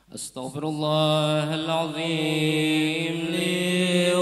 أستغفر الله العظيم لي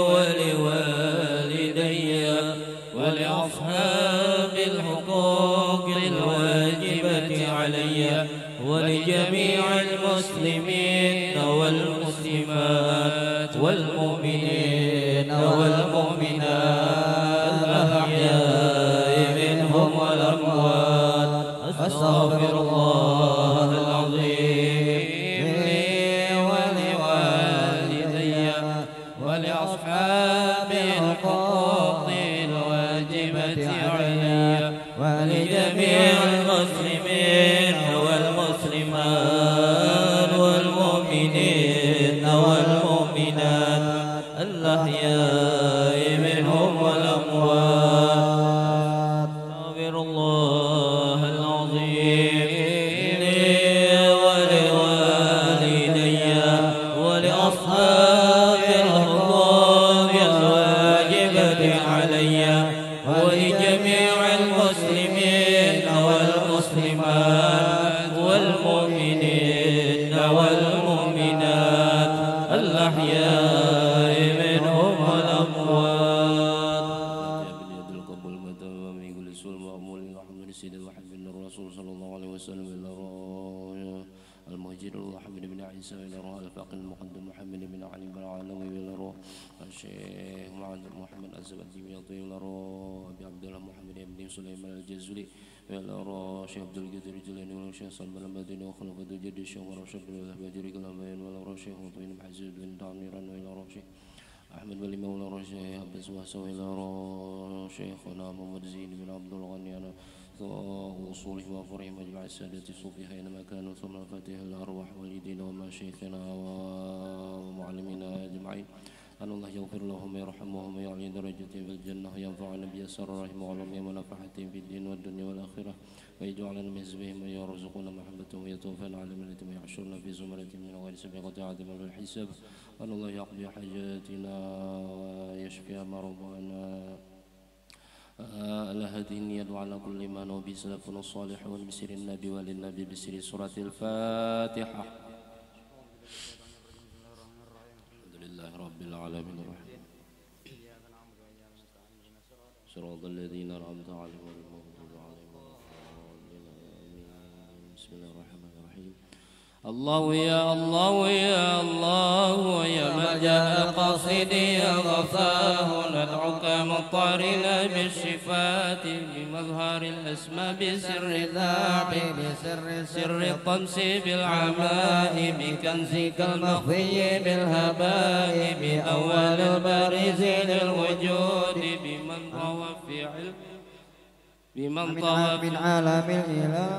ولوالدي ولأصحاب الحقوق الواجبة علي ولجميع المسلمين والمسلمات والمؤمنين والمؤمنات الأحياء منهم والأموات. أستغفر الله العظيم لي ولوالدي ولأصحاب الحقوق الواجبة علي ولجميع المسلمين والمسلمات والمؤمنين والمؤمنات الأحياء منهم والأموات. أستغفر الله العظيم لي ولوالدي ولأصحاب الحقوق الواجبة علي ولجميع المسلمين والمسلمات والمؤمنين والمؤمنات الأحياء منهم والأموات. بنية القبول المتمم من كل سوء المأمول محمد السيد وحبيب الرسول صلى الله عليه وسلم إلى المهجر محمد بن عيسى إلى روح الفاقد المقدم محمد بن علي بن العالمي إلى روح الشيخ محمد الزبدي إلى روح أبي عبد الله محمد بن سليمان الجزولي إلى روح شيخ عبد القادر الجيلاني ولا شيخ سلمان المدني وخلفاء الجد الشيخ ورشد بن الهبادي كلامين ولا روح شيخ مطمئن بن حزب بن تعميرا وإلى روح شيخ أحمد بن مولى روح شيخ عباس وهسو إلى روح شيخنا محمد زين بن عبد الغني أنا وصوله وفرهم مجمع السادة الصوفي حينما كانوا ثم الفاتحة الأرواح والدين ومشايخنا ومعلمينا أجمعين أن الله يغفر لهم ويرحمهم ويعلي درجتهم في الجنة وينفعنا بيسر رحمه وعلمهم ونفحتهم في الدين والدنيا والآخرة ويجعلنا من حزبهم ويرزقنا محبتهم ويتوفانا على ملتهم ويحشرنا في زمرتهم من غير سابقة عدم الحساب. أن الله يقضي حاجاتنا ويشفي مرضانا. على هذه النية وعلى كل ما نوبي سلفنا الصالحون بسر النبي وللنبي بسر سورة الفاتحة. الحمد لله رب العالمين الرحيم صراط الذين أنعمت عليهم غير المغضوب عليهم ولا الضالين. بسم الله الرحمن الرحيم. الله يا الله يا الله يا من جاء قاصدي يا غفاه ندعوك مطرنا بالشفاة بمظهر الأسماء بسر الذات سر الطمس بالعماء بكنزك المخفي بالهباء بأول البارز للوجود بمن طوى في علم بمن طوى من عالم الإله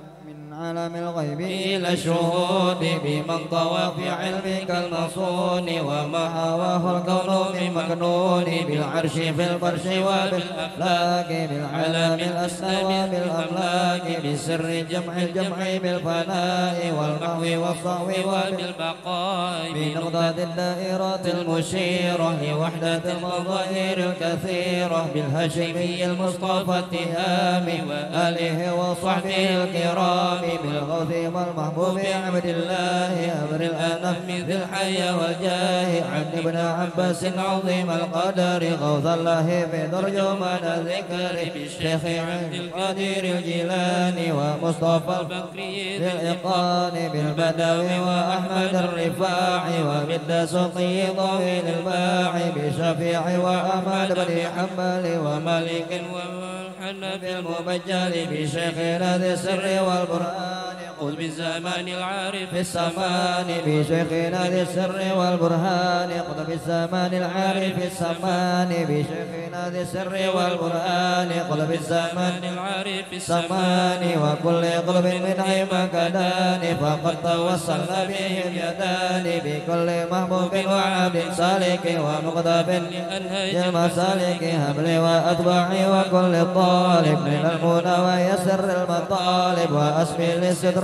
عالم الغيب إلى الشهود بمن طوى في علمك المصون وما هواه الكون بمكنون بالعرش في الفرش وبالأفلاك بالعالم الأسنى وبالأملاك بسر الجمع بالفناء والمحو والصحو وبالبقاء بنقطة الدائرة المشيرة لوحدة المظاهر الكثيرة بالهاشمي المصطفى التهام وآله وصحبه الكرام بالغوث والمحبوب عبد الله أمر الأنف ذي الحياة والجاه عبد ابن عباس عظيم القدر غوث الله في ترجمان الذكر بالشيخ عبد القادر الجيلاني ومصطفى البكري ذي الإقان بالبدوي وأحمد الرفاعي وبد سقي طويل الباعي بشفيع وأحمد بن حنبل ومالك والحنف المبجل بشيخنا ذي السر والبرهان قل بالزمان العارف السمان بشيخنا ذي السر والبرهان قل بالزمان العارف السمان بشيخنا ذي السر والبرهان قل بالزمان العارف السمان وكل قلب من أي مكان فقد توصلنا به اليدان بكل محبوب وعبد سالك ومقتب لأنهج المسالك هبلي وأتباعي وكل طالب من المنى ويسر المطالب وأسفل الستر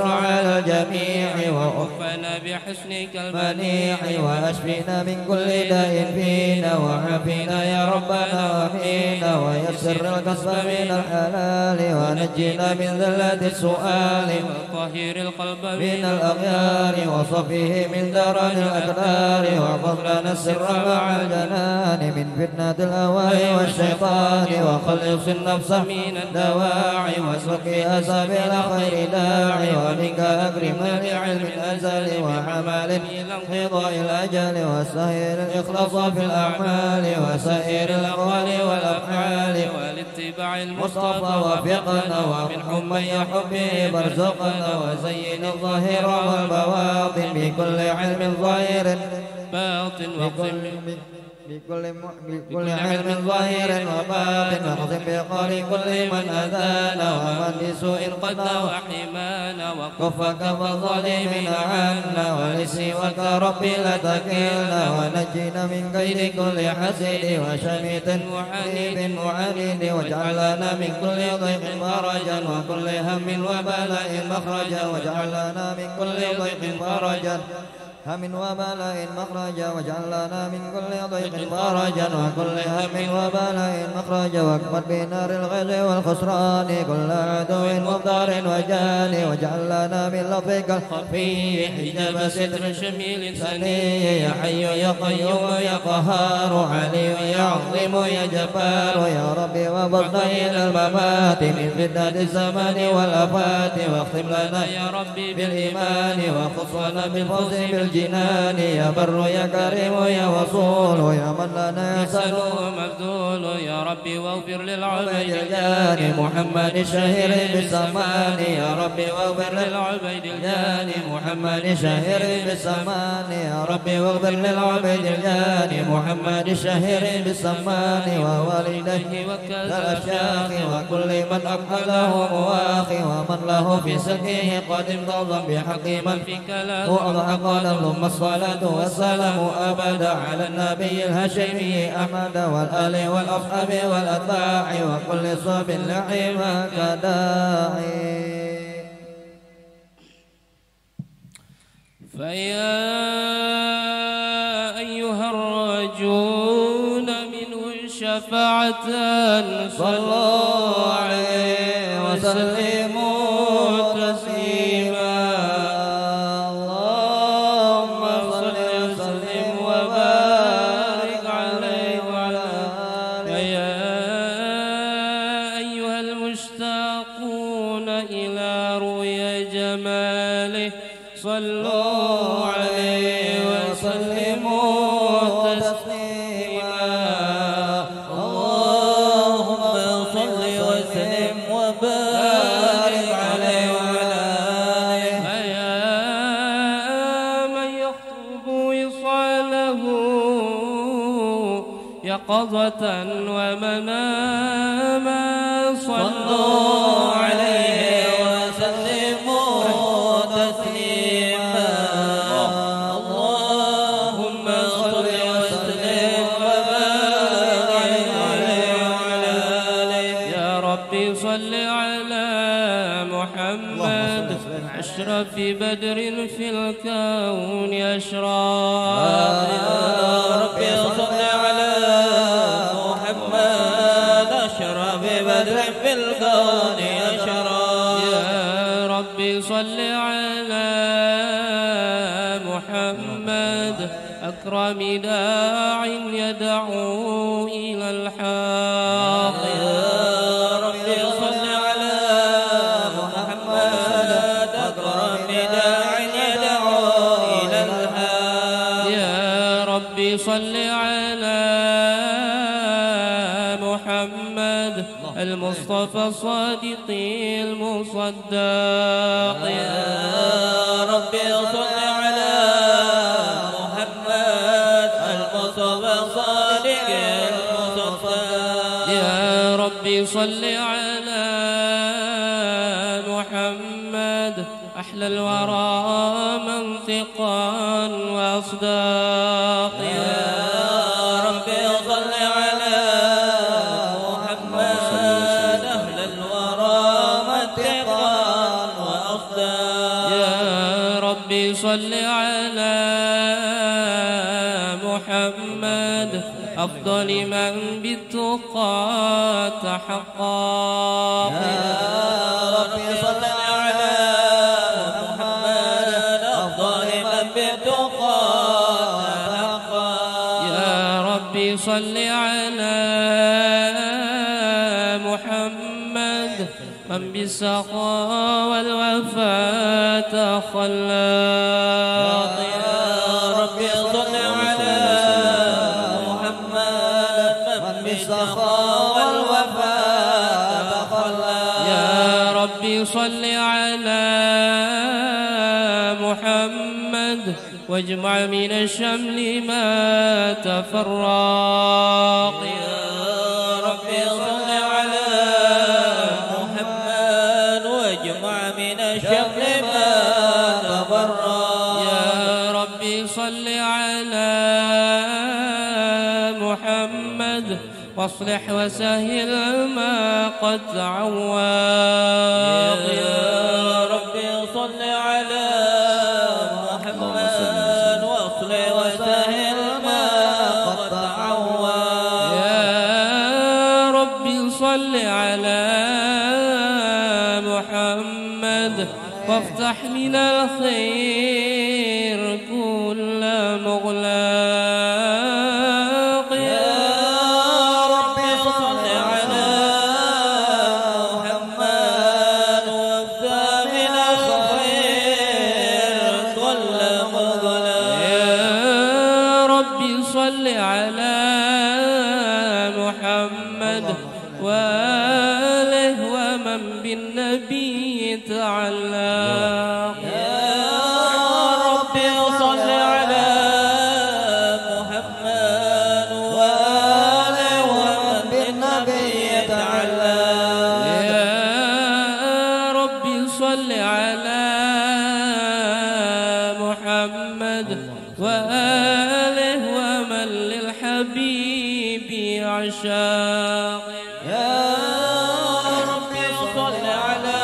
على الجميع وكفنا بحسنك المنيع وأشفنا من كل داء فينا وعافنا يا ربنا آمين ويسر الكسب من الحلال ونجنا من ذلة السؤال وطهر القلب من الأغيار وصفيه من درن الأكدار واحفظ لنا السر مع الجنان من فتنة الأهواء والشيطان وخلص النفس من الدواعي واسلكها سبيل خير داعي ومنك أكرم لعلم الأزل وعمل إلى انقضاء الأجل وسائر الإخلاص في الأعمال وسائر الأقوال والأفعال والاتباع المصطفى وفقنا ومن حمي حبه برزقنا وزين الظاهر والبواطن بكل علم ظاهر باطن بكل علم ظاهر وباطن واقسم بقول كل من أذانا ومن بسوء قد وحمانا وكفك فالظالمين عنا ولسواك ربي لا تكلنا ونجينا من كيد كل حسد وشميت وعنيد معاند واجعل لنا من كل ضيق فرجا وكل هم وبلاء مخرجا واجعل لنا من كل ضيق فرجا هم وبلاء مخرجا واجعل لنا من كل ضيق فرجا وكل هم وبلاء مخرجا واكبر بنار الغيظ والخسران كل عدو مضار وجاني واجعل لنا من لطفك الخفي حجاب ستر شميل سني يا حي يا قيوم يا قهار علي يا عظيم يا جبار يا ربي وبطين الممات من فتنة الزمان والآفات واختم لنا يا ربي بالإيمان وخصنا بالفوز بالجنان يا بر يا كريم يا وصول يا من لنا إحسان مبذول يا ربي واغفر للعبيد الجاني محمد الشهير بالسمان يا ربي واغفر للعبيد الجاني محمد الشهير بالسمان يا ربي واغفر للعبيد الجاني محمد الشهير بالسمان ووالديه والأشياخ وكل من أبحله مواخي ومن له في سلكه قد انتظم بحق من في كلام وأضحق ثم الصلاة والسلام أبدا على النبي الهاشمي أحمد والآل والأصحاب والأتباع وكل صوب لعيما كداعي فيا أيها الراجون منه شفاعة صلوا عليه وسلموا تسليما صلوا عليه وسلموا تسليما اللهم صل وسلم وبارك عليه وعلى آله يا من يخطب وصاله يقظة ومناما صلوا عليه صل على محمد أشرف بدر في الكون أشراق يا ربي صل على محمد أشرف بدر في الكون أشراق يا ربي صل على محمد أكرم داع يدعو إلى الحق صل على محمد المصطفى الصادق المصدق يا ربي صل على محمد المصطفى الصادق المصدق يا ربي صل على محمد أحلى الورى منطقا وأصداق ربي صل على محمد أفضل من بالتقى تحقق. يا ربي صل على محمد أفضل من بالتقى تحقق. يا ربي صل على محمد من بالسخاء والوفاء تخلق. يا ربي صل على محمد من بالسخاء والوفاء تخلق. يا ربي صل على محمد واجمع من الشمل ما تفرق. يا ربي صل على محمد واجمع من الشمل ما تفرق. يا ربي صل على محمد واصلح وسهل ما قد تعوق. يا ربي صل على محمد واصلح وسهل ما قد تعوق. يا ربي صل على محمد وافتح من الخير كل مغلاق. يا ربي صل على محمد وافتح من الخير كل مغلاق. يا ربي صل على محمد وآله ومن بالنبي تعلق. يا ربي صل على محمد وآله ومن بالنبي تعلق. يا ربي صل على محمد وآله ومن للحبيب عشاق. يا ربي صل على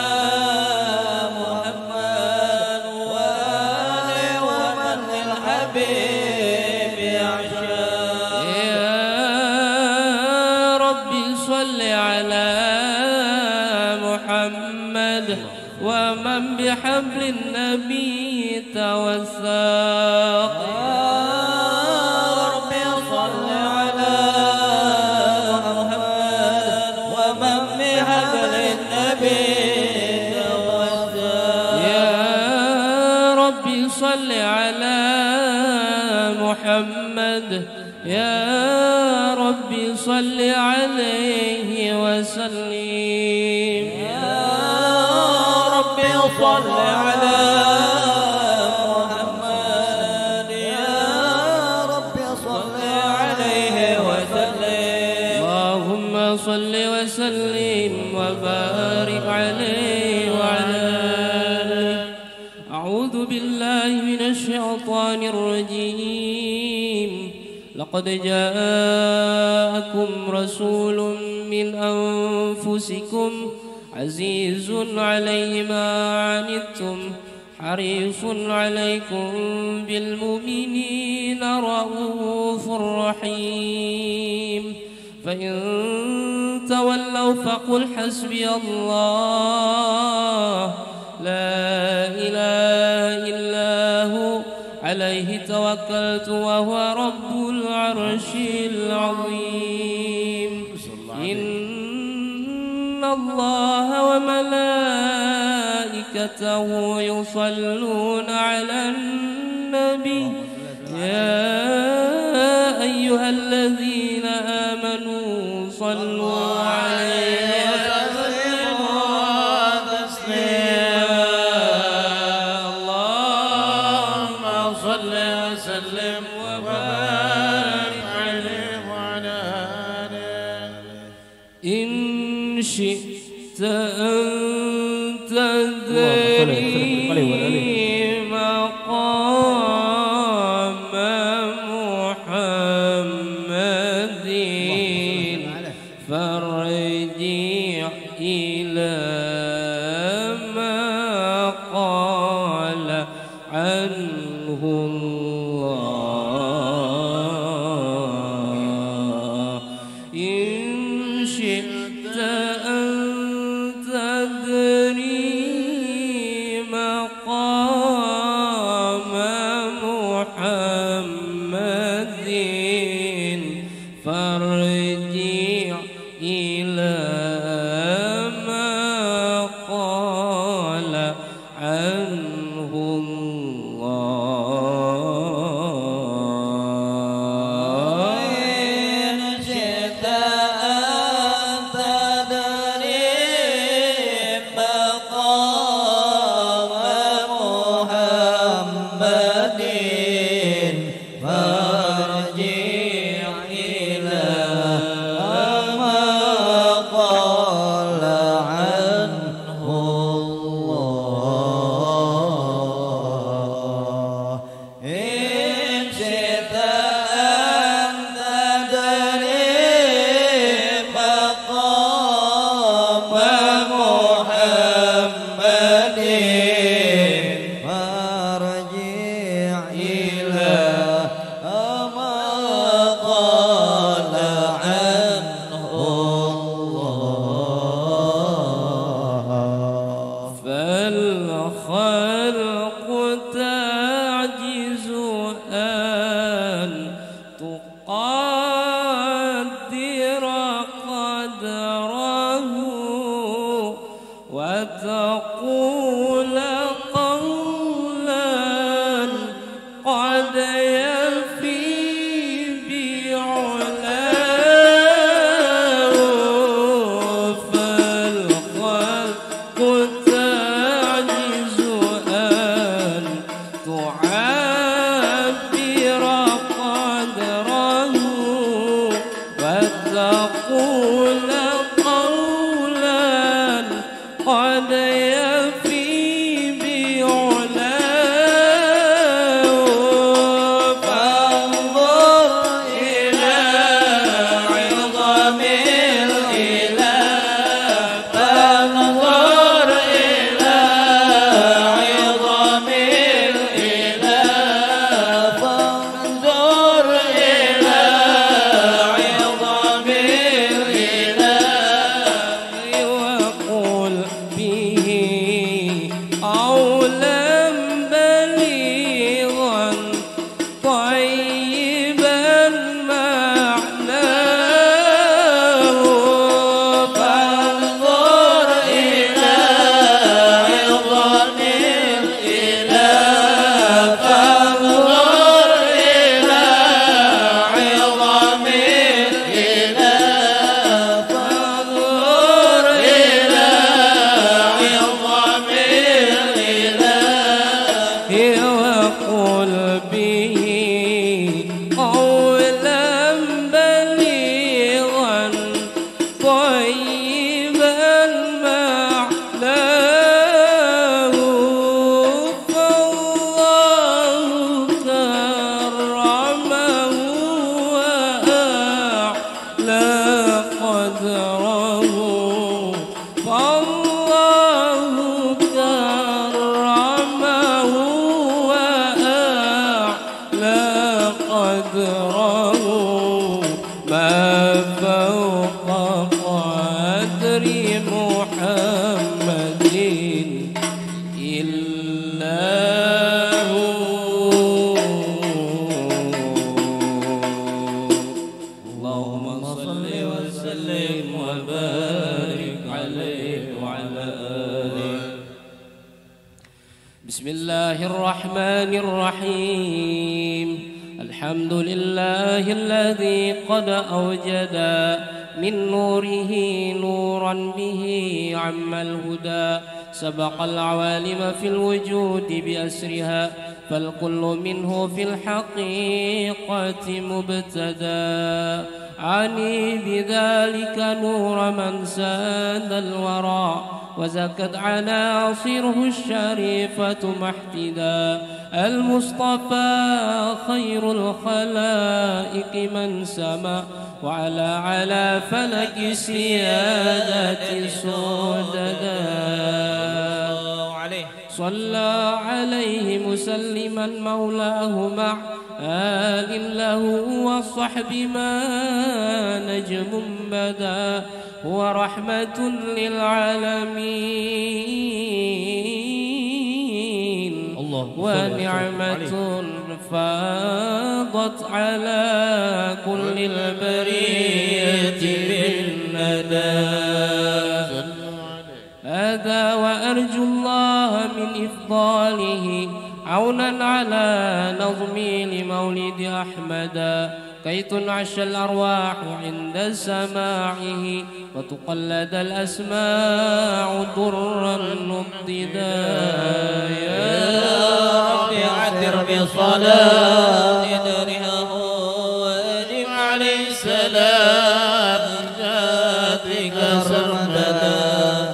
محمد وآله ومن للحبيب عشاق. يا ربي صل على محمد ومن بحبل النبي توثق. يا ربي صل على محمد ومن بحبل النبي توثق. يا ربي صل على محمد يا ربي صل عليه وسلم. يا ربي صل على محمد يا ربي صل عليه وسلم. اللهم صل وسلم وبارك عليه وعلى آله. أعوذ بالله من الشيطان الرجيم. لقد جاءكم رسول من أنفسكم عزيز عليه ما عنتم حريص عليكم بالمؤمنين رؤوف رحيم. فإن تولوا فقل حسبي الله لا إله إلا هو عليه توكلت وهو رب العرش العظيم. إن الله وملائكته يصلون على النبي يا أيها الذين آمنوا صلوا عليه وسلموا تسليما. اللهم صل وسلم وبارك عليه وعلى آله. إن شئت أن تدري مقام محمد فارجع إلى ما قال عنه الله إن شئت أن تدري مقام محمد فارجع إلى ما قال عنه الله إن شئت أن تدري مقام محمد فارجع إلى ما قال عنه الله إن شئت أن تدري مقام محمد فارجع إلى ما قال عنه الله فالخلق تعجز أن تقدر قدره وتقول قولا قد يفي بعلاه فالخلق تعجز أن تعبر قدره وتقول قولا قد يفي بعلاه فانظر إلى عظم الإله فانظر إلى عظم الإله فانظر إلى عظم الإله وقل به قولا بليغا طيبا معناه فانظر إلى عظم الإله فانظر إلى عظم الإله فانظر إلى عظم الإله وقل به قولا بليغا طيبا معناه فالله كرمه وأعلى قدره فالله كرمه وأعلى قدره ما فوق قدر محمد إلا هو اللهم صل وسلم وبارك عليه وعلى آله بسم الله الرحمن الرحيم الحمد لله الذي قد أوجد من نوره نورا به عم الهدى سبق العوالم في الوجود بأسرها فالكل منه في الحقيقة مبتدى عني بذلك نور من ساد الورى وزكت عناصره الشريفة محتدا المصطفى خير الخلائق من سما على فلك سيادة سوددا صلى عليه مسلما مولاه مع آل له والصحب ما نجم بدا ورحمة للعالمين ونعمة فاضت على كل البرية بالندى هذا وأرجو الله من إفضاله عونا على نظمي لمولد أحمد كي تنعش الأرواح عند سماعه وتقلد الأسماع درا مبتدا يا رب عثر بصلاة درها وأجب عليه السلام جاتك سرمدا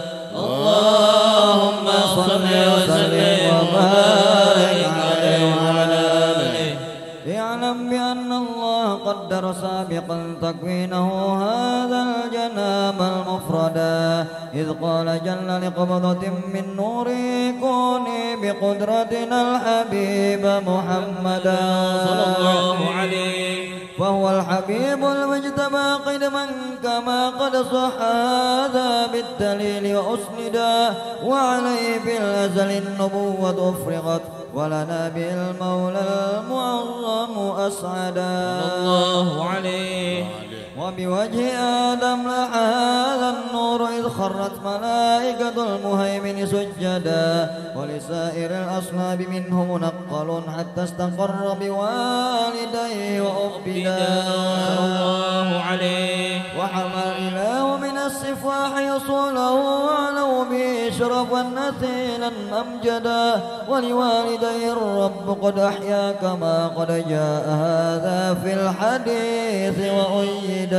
اللهم صل وسلم وبارك عليه وعلى آله اعلم بأن الله قدر سابقا تكوينه هذا الجناب المفردا إذ قال جل لقبضة من نوره كوني بقدرتنا الحبيب محمدا صلى الله عليه فهو الحبيب المجتبى قدما كما قد صح هذا بالدليل وأسندا وعليه في الأزل النبوة أفرغت ولنا به المولى المعظم أسعدا صلى الله عليه وبوجه آدم لح هذا النور إذ خرت ملائكة المهيمن سجدا ولسائر الأصحاب منه منقل حتى استقر بوالديه وأبدا صلى الله عليه وحمى الإله من السفاح يصوله علو به شرفا نثيلا أمجدا ولوالديه الرب قد أحيا كما قد جاء هذا في الحديث وأيدا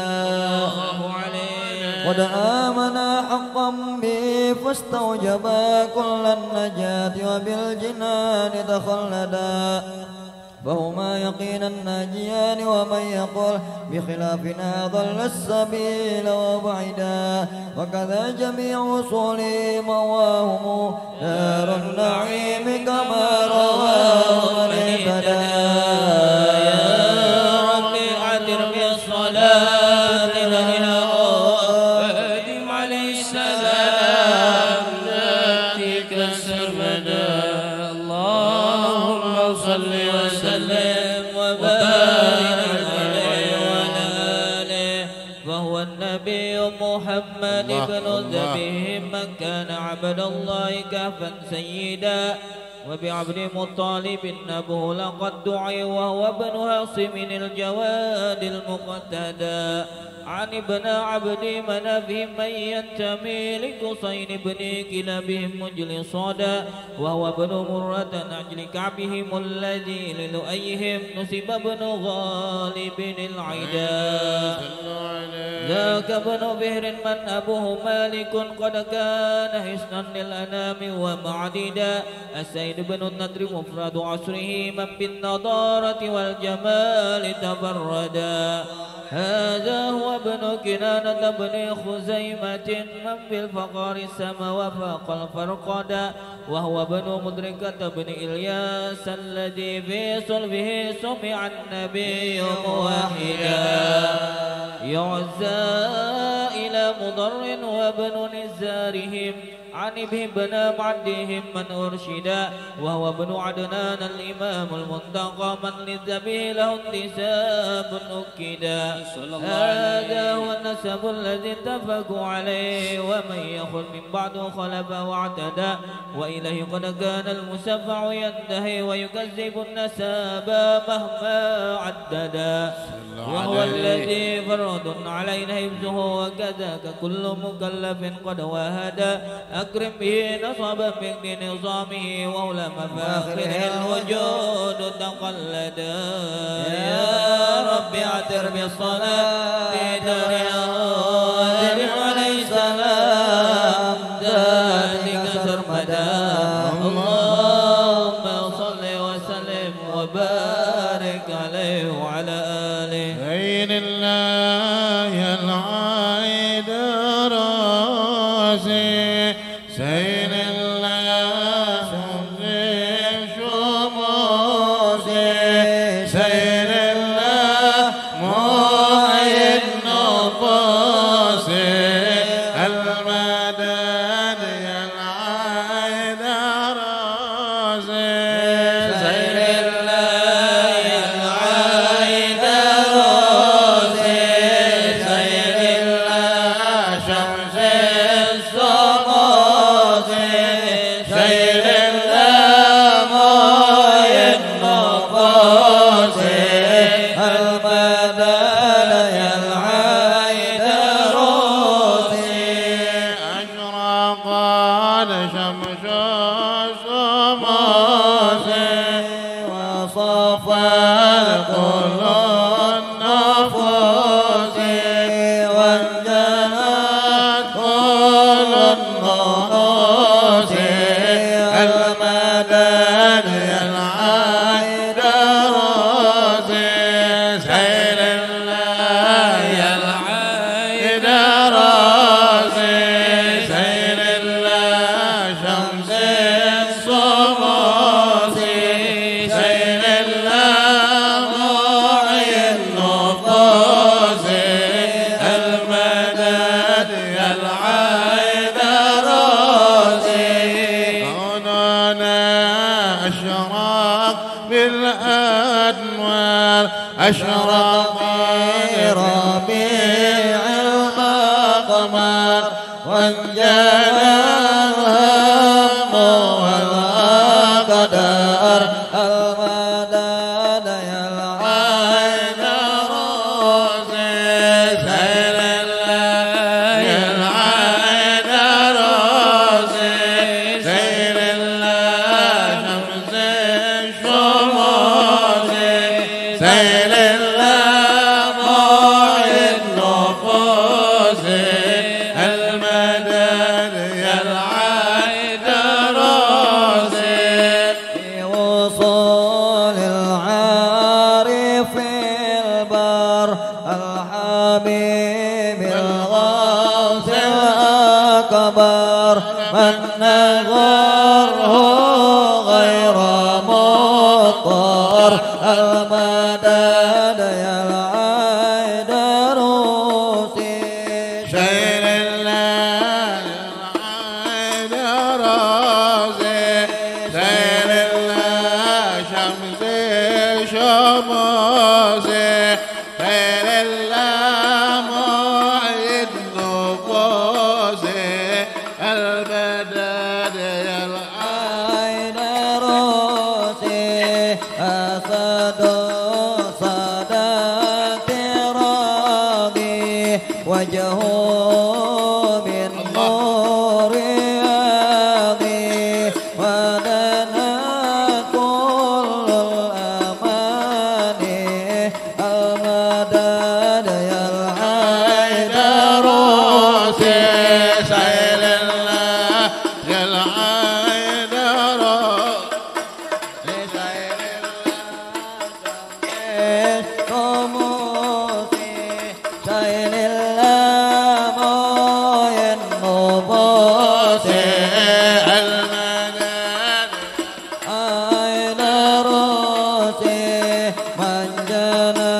قد آمنا حقا به فاستوجبا كل النجاة وبالجنان تخلدا فهما يقينا ناجيان ومن يقول بخلافنا ضل السبيل وبعدا وكذا جميع وصولهم مواهم دار النعيم كما رواه من اهتدى يا رب عذر بالصلاة لنا وأدم عليه السلام ذاتك سرمدا اللهم صل وسلم وبارك عليه وعلى آله فهو النبي محمد بن ذبيه من كان عبد الله كافا سيدا وبعبد مطالب أبوه لقد دعي وهو ابن هاصم الجواد المقتدى عن ابن عبد مناف من ينتمي لقصين بن كلابهم مجل صدى وهو ابن مرة أجل كعبهم الذي للؤيهم نسب ابن غالب العدا ذاك ابن بهر من أبوه مالك قد كان حسنا للأنام ومعددا السيد بن النضر مفرد عصره من بالنضارة والجمال تبردا هذا هو ابن كنانة بن خزيمة من بالفقار سما وفاق الفرقدا وهو ابن مدركة بن إلياس الذي في صلبه سمع النبي موحدا يعزى إلى مضر وابن نزارهم عن ابن معدهم من أرشدا وهو ابن عدنان الإمام المنتقى من للذبيه له انتساب أكدا هذا هو النسب الذي اتفقوا عليه ومن يخل من بعد خلف واعتدى وإليه قد كان المسفع ينتهي ويكذب النساب مهما عددا وهو الذي فرد علينا حفظه وكذاك كل مكلف قد واهدا أكرم به نصبا من نظامه وأولى مفاخره الوجود تقلدا يا رب اعتر بالصلاة درعه عليه السلام ذاتك سرمدا اللهم صل وسلم وبارك عليه وعلى آله عين الله العايد راسي سين الله وصفى كل النفوس وانجلت كل النفوس المدد العيد روزي سير الله يا العيد روزي سير الله شمس الصموس سير الله معي النفوس المدد يا العيد روزي كوننا أشرق بالأنوار أشرق ربيع المقمر وانجلى الهم والأقدار المدد يا العين روزي سير الله يا العين روزي سير الله شمس الشموس سير الله معي النفوس المدد يا العيد روزي في وصول العارف البر الحبيب الغوث الأكبر من نظره غير مضطر المدد يا العيد روسي شير الله العيد روسي شير الله شمس شموسي شير الله معيد نفوسي المدد يا العيد روسي أسد صدات راضي وجهه من نور ياضي ودنا كل الأماني المدد يا العيد روسي سير الله يا العيد روسي سير شايل الله موي النبوس المدد عين روسي من جنى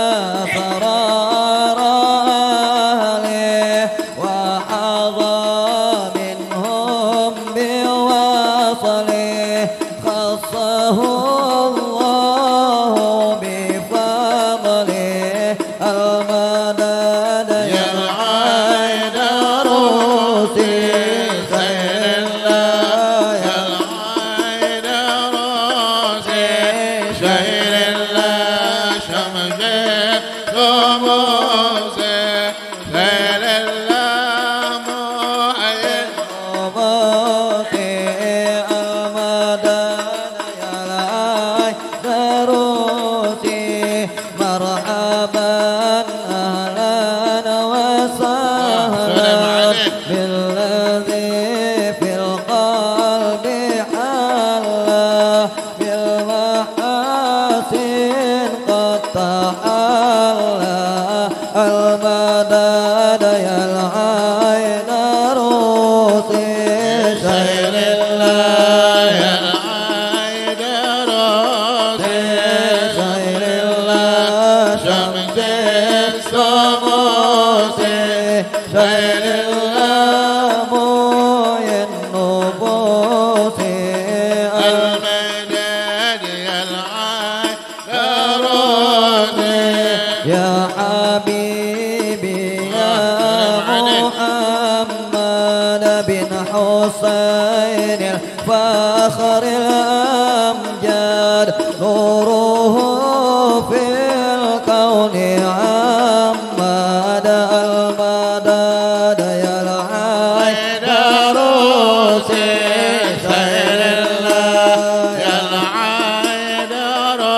فرار أهله وحظى منهم بوصله خصه الله بفضله المدد يا العيد روسي سير الله يا العيد روسي شير الله شمس شموس سير الله معين نبوس المدد يا العيد روسي مرحبا أهلا وسهلا بالذي في القلب حلا بالمحاسن قد تحلى المدد يا العين روسي سير الله يا العين روسي سير الله شمس الشموس سير الله موي النبوس المدد يا العين روسي يا حبيبي يا محمد بن حسين الفخر الأمجاد نوره في الكون عمد المدد يا العين روسي سير الله يا العين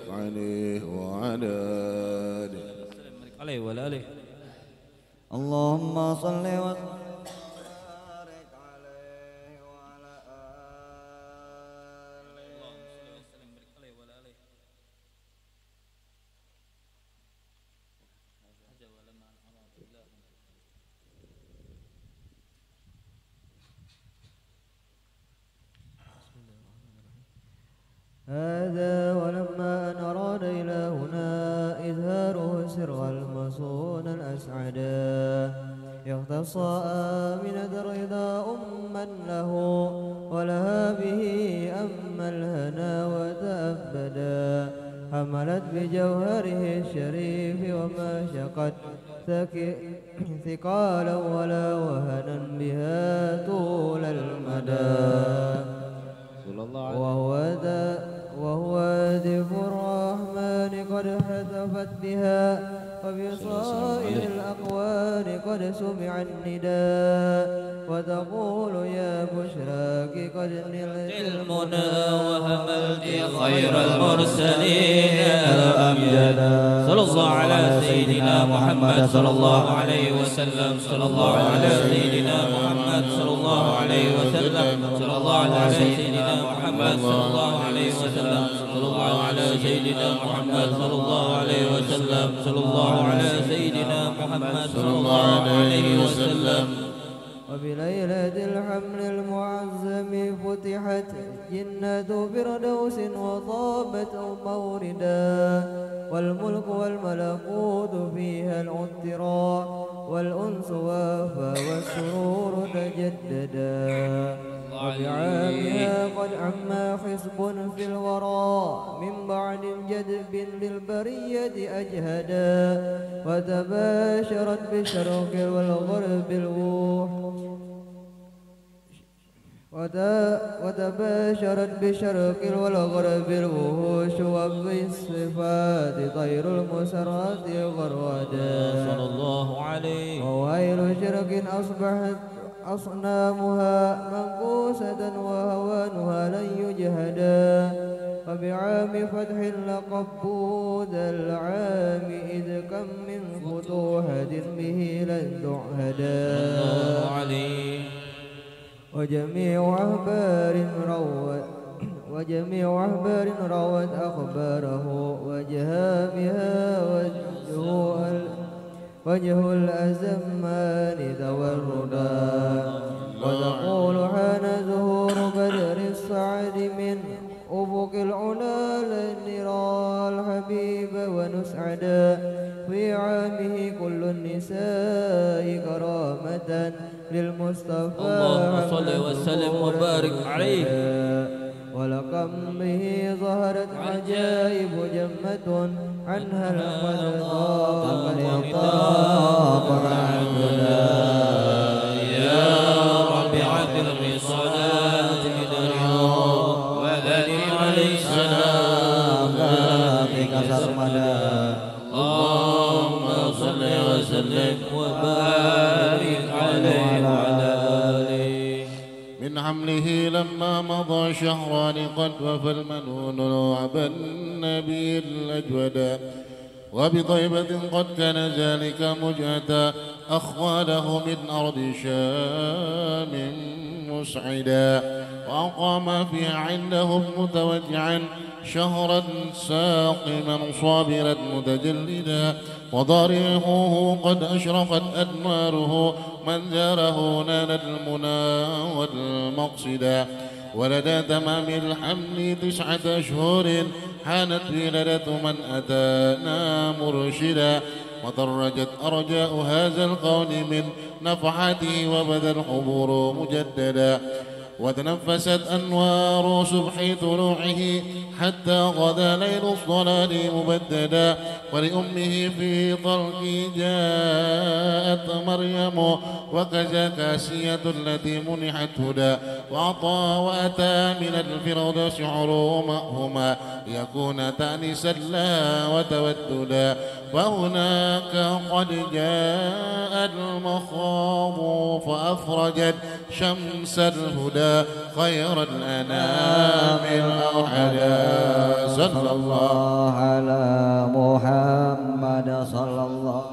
عليه وعلى آله عليه وعلى آله. اللهم صل وسلم هذا ولما أن أراد إلهنا إظهاره سر المصون الأسعدا يختص آمنة الرضا أما له ولها به أما الهنا وتأبدا حملت بجوهره الشريف وما شقت ثقالا ولا وهنا بها طول المدى وهو ذف الرحمن قد هتفت بها وبصائر الأقوال قد سمع النداء وتقول يا بشراك قد نلت المنى وهملت خير المرسلين الأمجدا. صلى الله على سيدنا محمد صلى الله عليه وسلم. صلى الله على سيدنا محمد صلى الله عليه وسلم. صلى الله على سيدنا محمد صلى الله عليه وسلم. صلى الله على سيدنا محمد صلى الله عليه وسلم. صلى الله على سيدنا محمد صلى الله عليه وسلم. وبليلة الحمل المعظم فتحت جنة فردوس وطابت موردا والملك والملكوت فيها العطراء والأنس وافى والسرور تجددا وبعامها قد عما حسب في الورى من بعد جذب للبرية أجهدا وتباشرت بالشرق والغرب الوح وتباشرت بالشرق والغرب الوحوش وبالصفات طير المسرات غردا صلى الله عليه. وويل شرق أصبحت أصنامها منقوسة وهوانها لن يجهدا وبعام فتح لقبود العام إذ كم من فتوحة به لن تعهدا وجميع أحبار روت أخباره وجها بها وجه الأزمان توردا وتقول حان زهور بدر السعد من أفق العلا لن نرى الحبيب ونسعدا في عامه كل النساء كرامة للمصطفى اللهم صل وسلم وبارك عليه. ولكم به ظهرت عجائب جمة عنها لقد طاق عبدنا يا رب عدل بصلاة وذلك عليه السلام بك سرمدا اللهم صل وسلم وبارك عليه وعلى آله. من حمله لما مضى شهران قد وفى المنون لعب النبي الأجودا وبطيبة قد كان ذلك مجهدا أخواله من أرض شام مسعدا وأقام فيها عندهم متوجعا شهرا ساقما صابرا متجلدا وضريحه قد أشرقت أنواره من زاره نال المنى والمقصدا ولدى تمام الحمل 9 أشهر حانت ولادة من أتانا مرشدا وضرجت أرجاء هذا القول من نفحته وبدا الحبور مجددا وتنفست أنوار صبح طلوعه حتى غدا ليل الضلال مبددا ولأمه في طلق جاءت مريم وكذا كاسية التي منحت هدى وأعطى وأتى من الفردوس حرمهما ليكون تأنسا لها وتوددا وهناك قد جاء المخاض فأفرجت شمس الهدى خير الأنام الأوحدا صلى الله على محمد صلى الله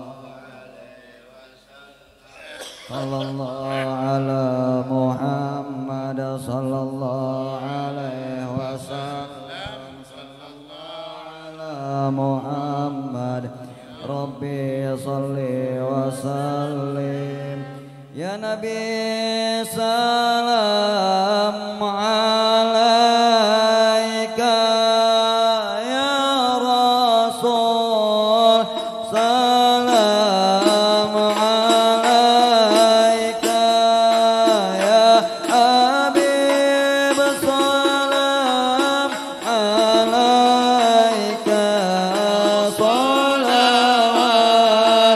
على محمد صلى الله عليه وسلم صلى الله على محمد ربي صل وسلم يا نبي سلام عليك يا رسول سلام عليك يا حبيب سلام عليك صلوات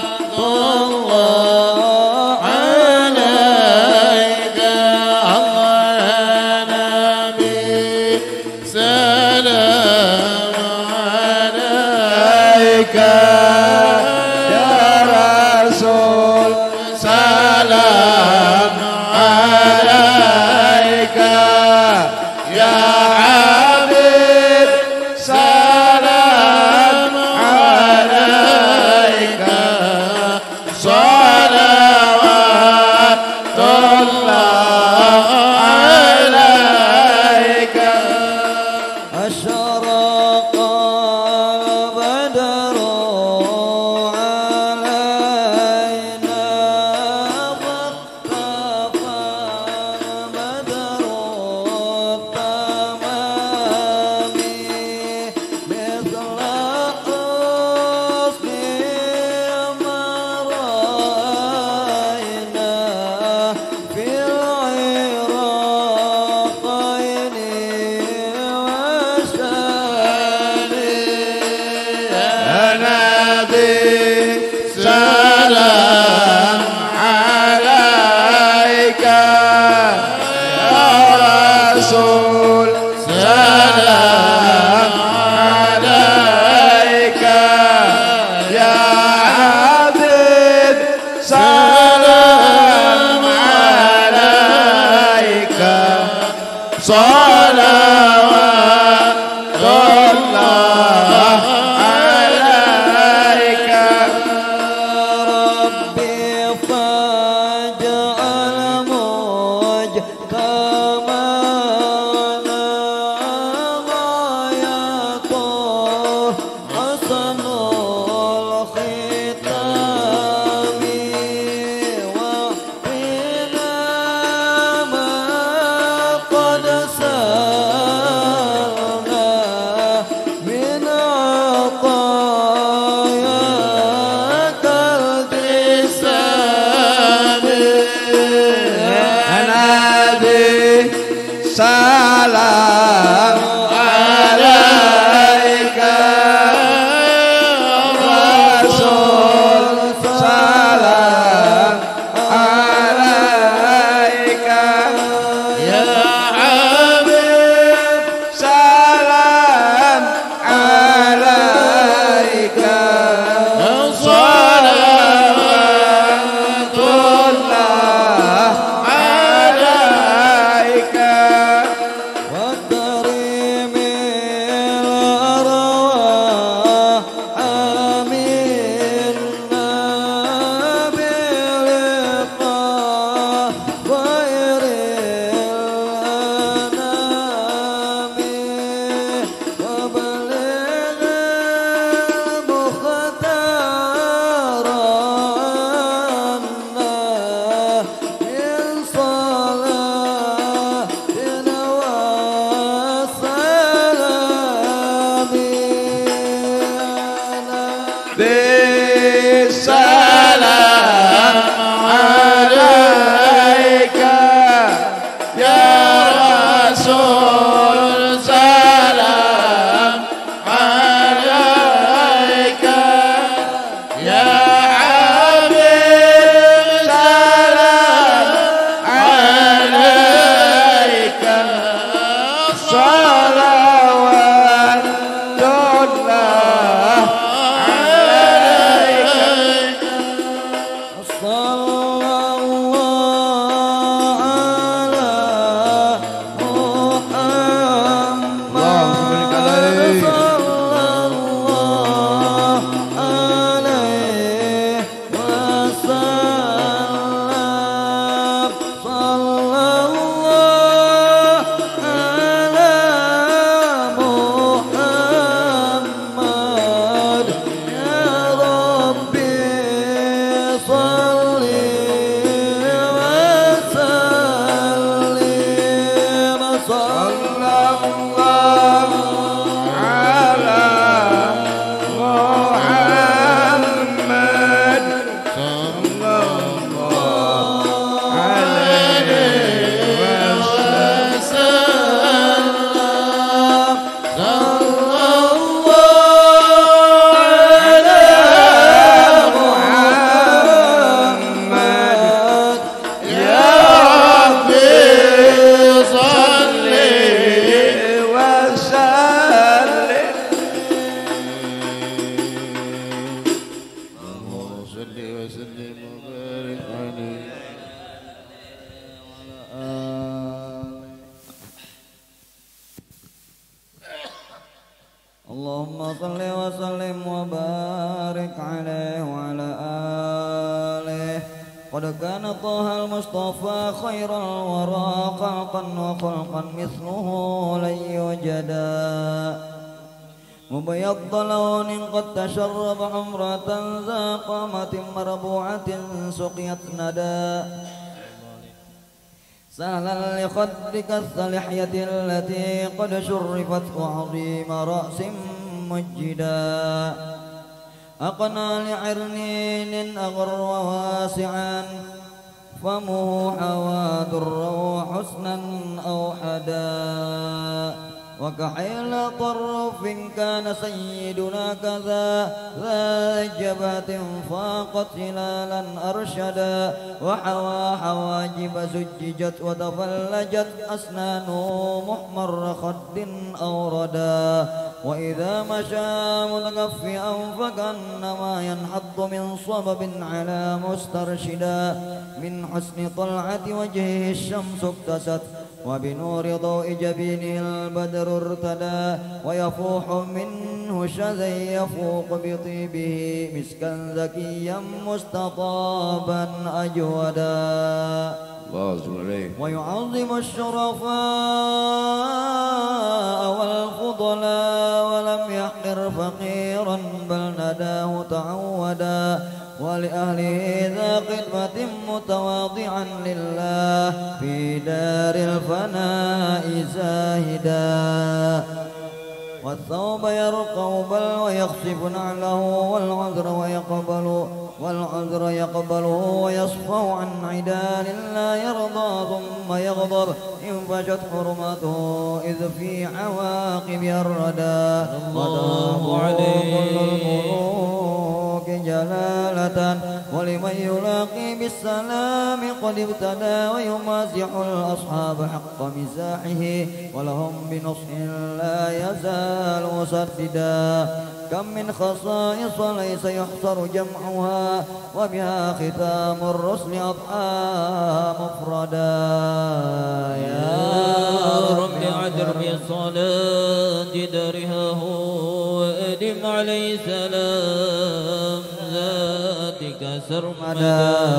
الله عليك الله نبي سلام عليك يا رسول سلام عليك يا حبيب سلام عليك صلوات الله عليك أشرق البدر علينا فاختفى البدر التمام مثل حسن ما رأينا في العراقين والشام يا نبي سلام عليك يا رسول سلام عليك يا حبيب سلام عليك صلوات الله عليك ربي فاجعل مجتمعنا غاية حسن الختام وقنا ما قد سرنا من عطاياك الجسام نبي سلام عليك رسول سلام عليك يا حبيب سلام عليك صلوات الله عليك والكريم الأرواح آمنا بلقاء خير الأنام وبلغ المختار عنا من صلاتنا وسلام بالسلام عليك يا رسول سلام عليك يا حبيب سلام عليك صلوات الله عليك صلى الله وبارك عليه اللهم صل وسلم وبارك عليه وعلى آله. قد كان طه المصطفى خير الورى خلقا وخلقا مثله لن يوجدا، مبيض لون قد تشرب حمرة ذا قامة مربوعة سقيت ندى، سهلا لخدك الثلحية التي قد شرفت وعظيم رأس مجدا، أقنى لعرنين أغر واسعا فمه حوى درا حسنا أوحدا، وكحيل طرف كان سيدنا كذا ذا جبهة فاقت هلالا أرشدا، وحوى حواجب زججت وتفلجت أسنان محمر خد أوردا، وإذا مشى متكفئا فكأنما ينحط من صبب على مسترشدا، من حسن طلعة وجهه الشمس اكتست وبنور ضوء جبينه البدر ارتدى، ويفوح منه شذا يفوق بطيبه مسكا ذكيا مستطابا أجودا، ويعظم الشرفاء والفضلاء ولم يحقر فقيرا بل نداه تعودا، ولأهله ذا خدمة متواضعا لله في دار الفناء زاهدا، والثوب يرقى بل ويخسف نعله والعذر يقبله ويصفو عن عدال لا يرضى ثم يغضب إن فشت حرمته إذ في عواقبها الردى، الله عليه جلالة ولمن يلاقي بالسلام قد ابتدى، ويمازح الأصحاب حق مزاحه ولهم بنصح لا يزال مسددا، كم من خصائص ليس يحصر جمعها وبها ختام الرسل أضحى مفردا، يا رب عجر بصلاة درها وأدم عليه سلام ذاتك سرمدا،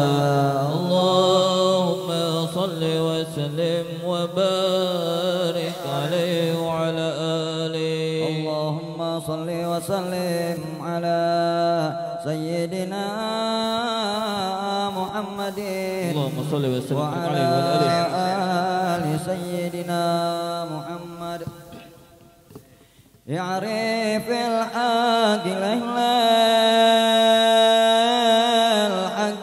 اللهم صل وسلم وبارك عليه وعلى آله. اللهم صل وسلم على سيدنا محمد اللهم صل وسلم وعلى عليه وعلى آل سيدنا محمد. يعرف الحق الحق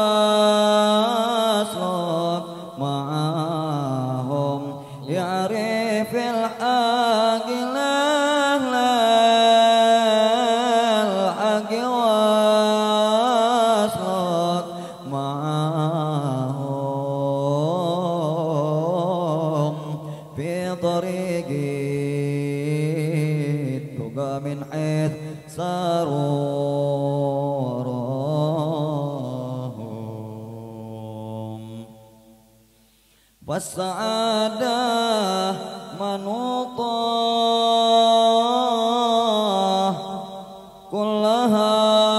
واصلك معهم، يعرف الحق الحق واصلك معهم في طريق من حيث ساروا وراهم، والسعادة منوطة كلها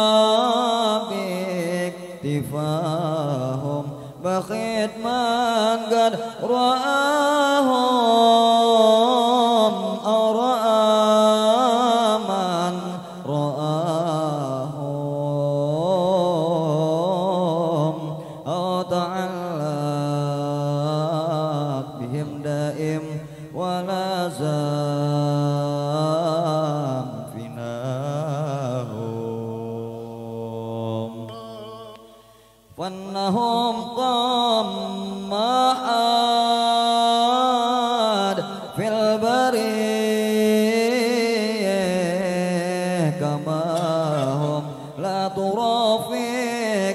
باكتفاهم، بخيت من قد رآهم أو رآهم أو تعلق بهم دائم ولا زال فناهم، فانهم طمعات في البرية كما هم لا ترافق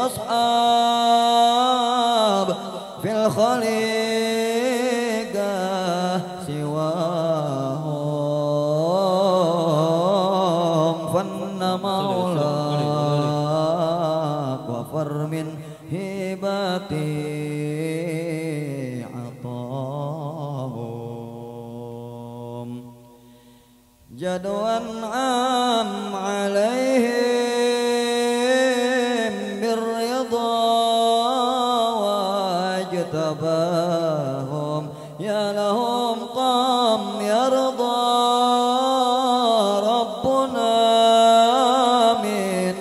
وتصحاب في الخليقة سواهم، فن مولاك وفر وأكثر من هباتي عطاهم جدوى أنعم عليهم بالرضا واجتباهم يا لهم قام يرضى ربنا من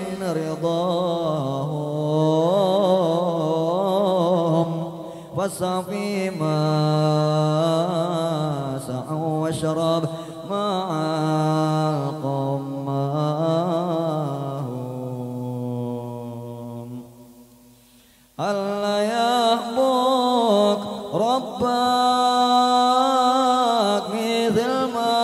رضاهم واسع فيما سعوا واشرب مع قمهم ألا يحبك ربك مثل ما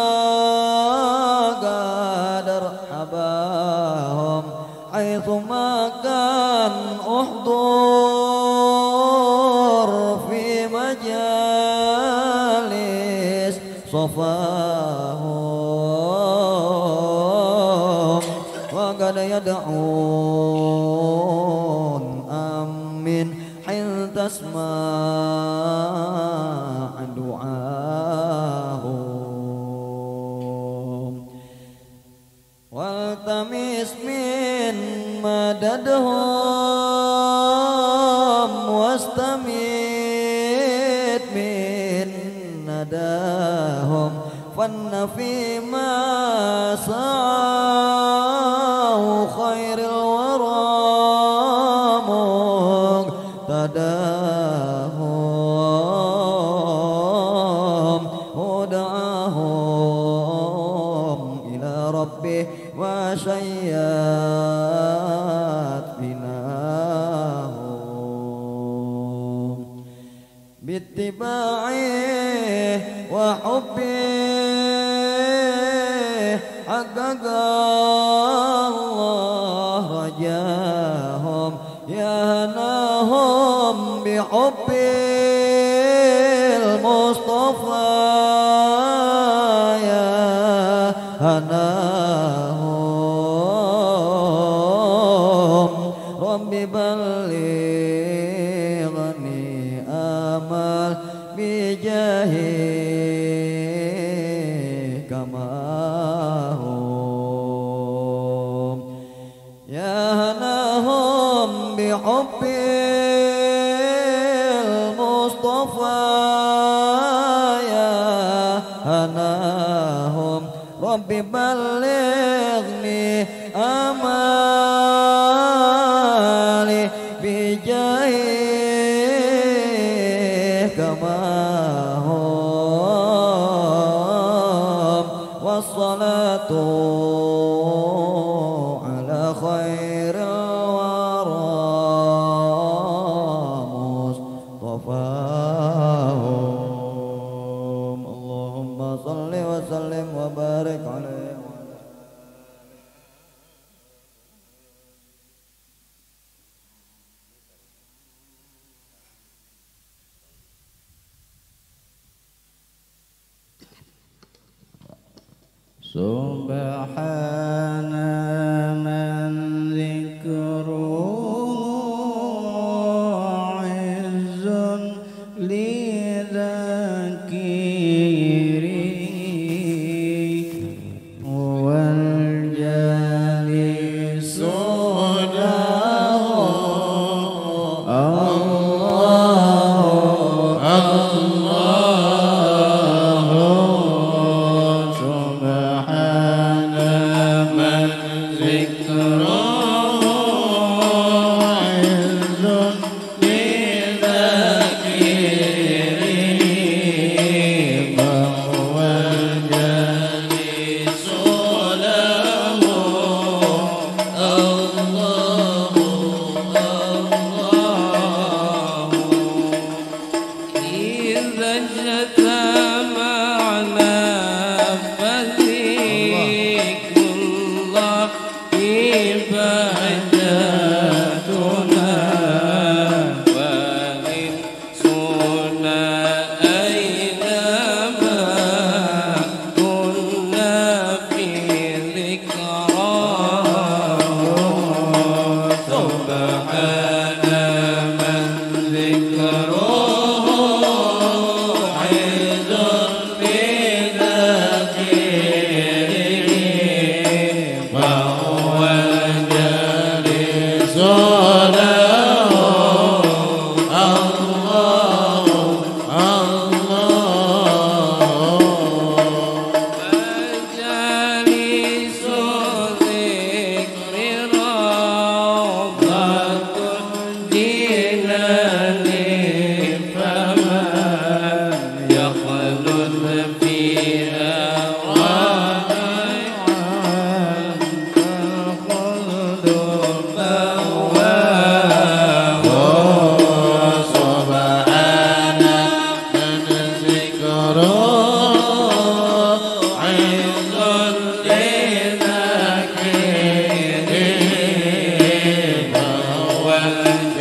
قدر حباهم حيثما كان أحضر في مجالس صفاهم وقد يدعون آمين حين تسمع دعاهم والتمس من مددهم واستميت من نداهم فن فيما سعوا خير الورى مقتداهم ودعاهم إلى ربه وشيات بناهم باتباعه وحبه حقق الله رجاهم يا هناهم بحب المصطفى يا هناهم رب بلغني آمال بجاهه كما هم يا هناهم بحب المصطفى يا هناهم رب بلغني آمالي بجاهه كما هم والصلاة على خير الورى مصطفاهم اللهم صل وسلم وبارك عليه سبحان من ذكره عز لذاكره هو الجالس له الله الله سبحان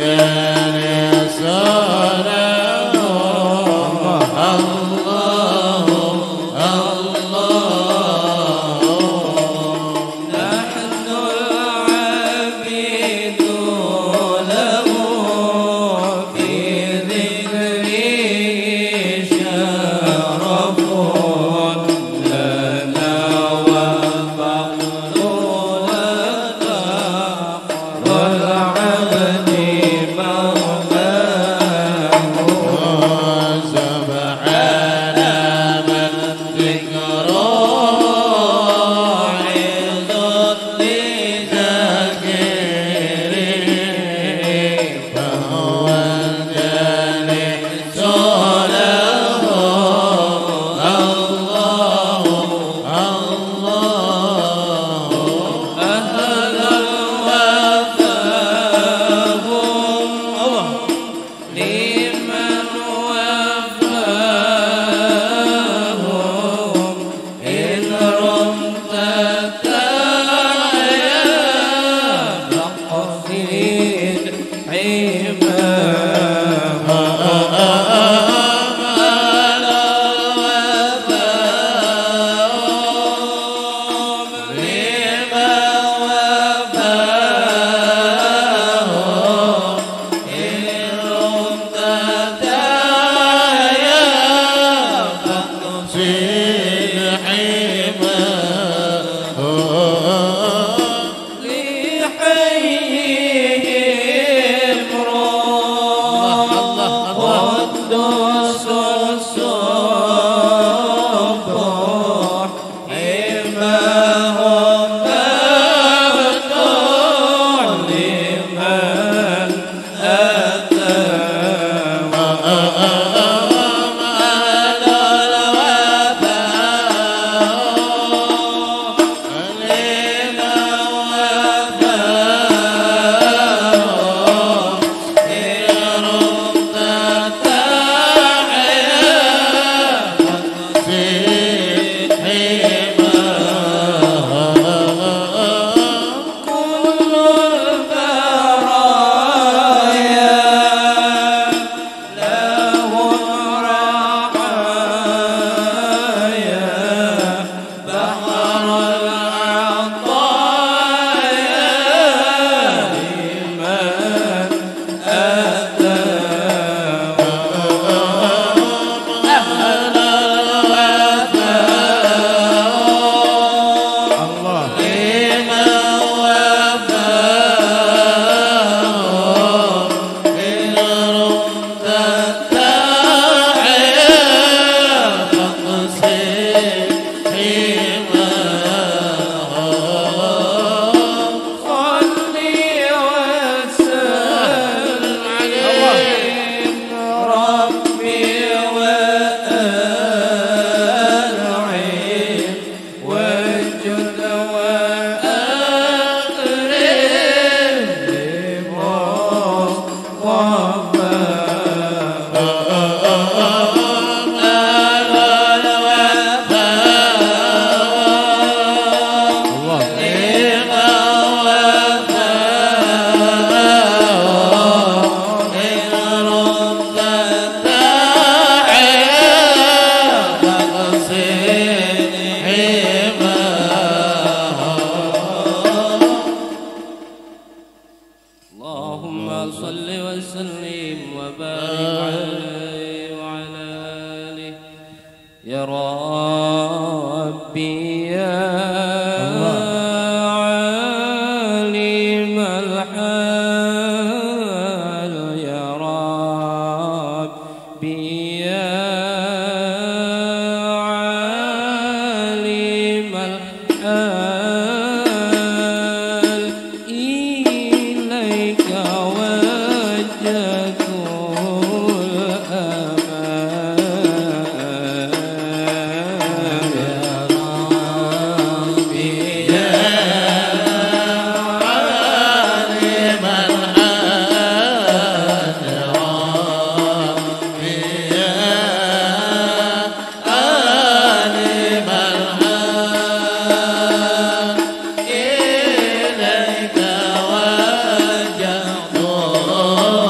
الله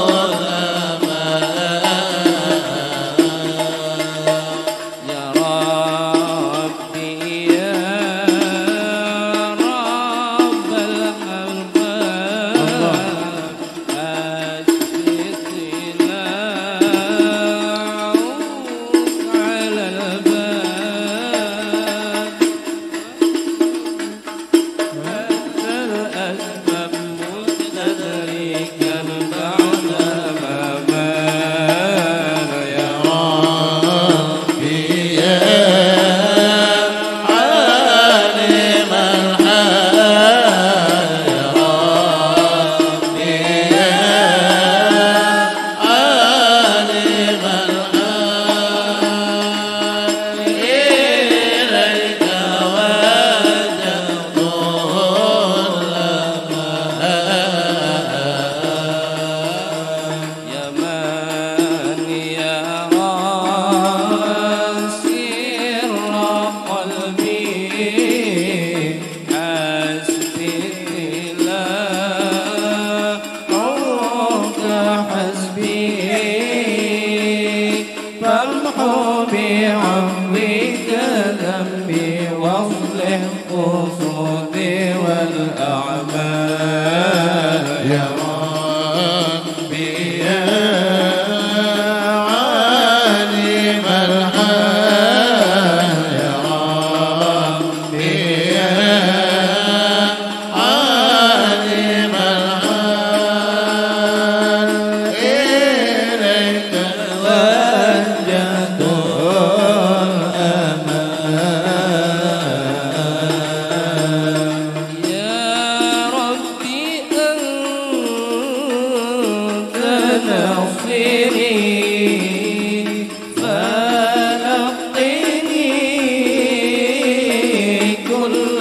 حسبي فامحو بعفوك ذنبي واصلح قصودي والأعمال يا ربي يا عالم الحال يا ربي يا عالم الحال إليك وجهت الأمان يا ربي أنت ناصري فلقني كل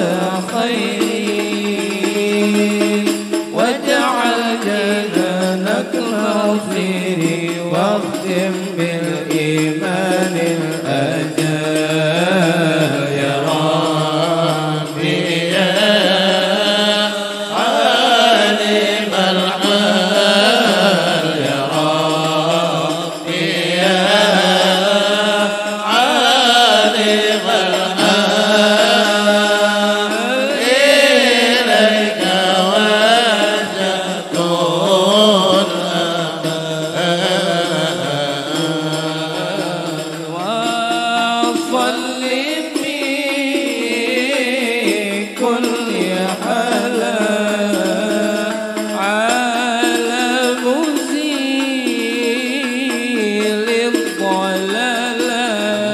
خير واجعل جنانك ناصري واختم بالإيمان الأجل يا ربي يا عالم الحال يا ربي يا عالم الحال إليك وجهت وصل في كل حالة على مزيل الضلالة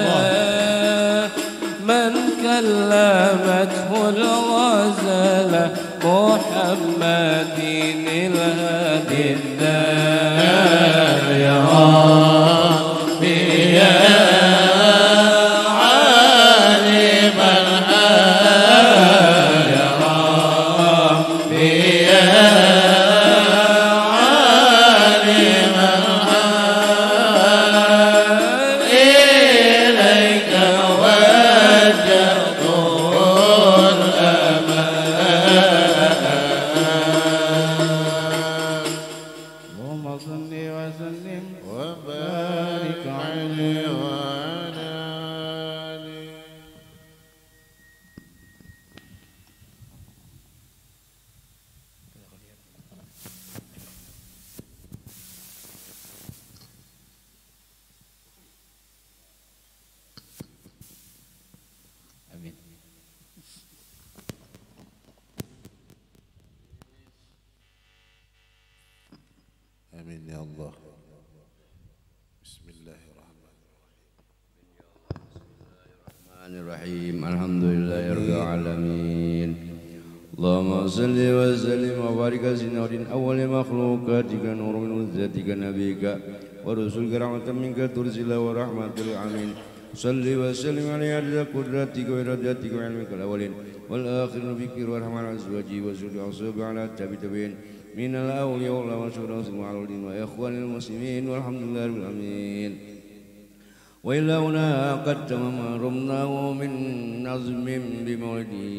من كلمته الغزالة محمد الهادي الدار يا ربي يا عالم الحال يا ربي يا عالم الحال إليك وجهت الأمان اللهم صل وسلم وبارك عليه وعلى آله آمين آمين يا الله. بسم الله الرحمن الرحيم الحمد لله رب العالمين اللهم صل وسلم وبارك على سيدنا أول مخلوقاتك نور من ذاتك نبيك ورسولك رحمة منك ترسل ورحمة للعالمين صل وسلم عليه عدد قدرتك وإرادتك وعلمك الأولين والآخر بكر ورحمة على أزواجه وزوجه وصحبه على التابعين من الأولياء والشهداء والمعلولين وإخوان المسلمين والحمد لله رب العالمين. وإلى هنا قد تمام رمناه من نظم بمولده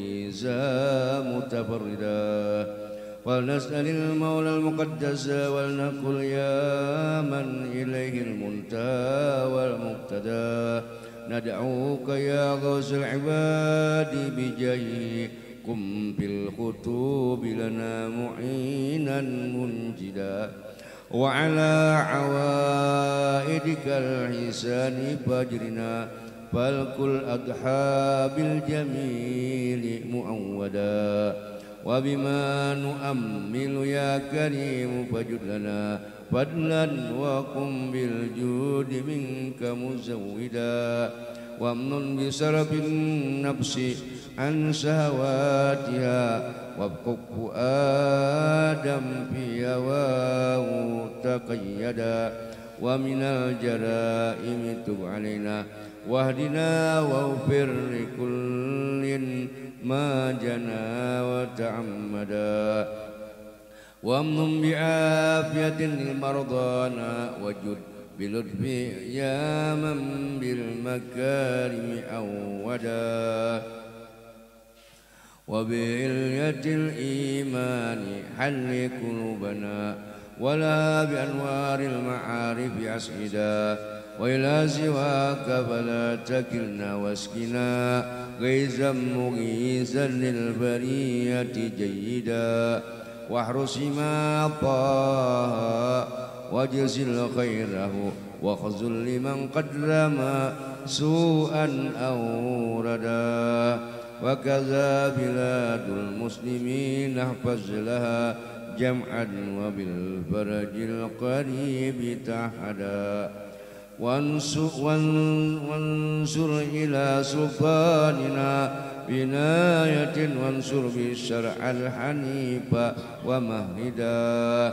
متفردا ولنسأل المولى المقدس ولنقل يا من إليه المنتهى والمقتدى ندعوك يا غوث العباد بجاهه قم بالخطوب لنا معينا منجدا وعلى عوائدك الحسان فاجرنا فالكل أضحى بالجميل مؤودا وبما نؤمل يا كريم فجد لنا فضلا وقم بالجود منك مزودا وامن بسرف النفس عن شهواتها وابقك فؤادا في هواه تقيدا ومن الجرائم تب علينا واهدنا واغفر لكل ما جنى وتعمدا وامن بعافية لمرضانا وجد بلطف يا من بالمكارم أودا وبعلية الإيمان حل قلوبنا ولا بأنوار المعارف أسعدا وإلى سواك فلا تكلنا واسقنا غيثا مغيثا للبرية جيدا واحرس ما طه واجزل خيره واخذل لمن قد رمى سوءا أوردا وكذا بلاد المسلمين احفظ لها جمعا وبالفرج القريب تحدا وانصر إلى سلطاننا بناية وانصر بالشرع الحنيف ومهدا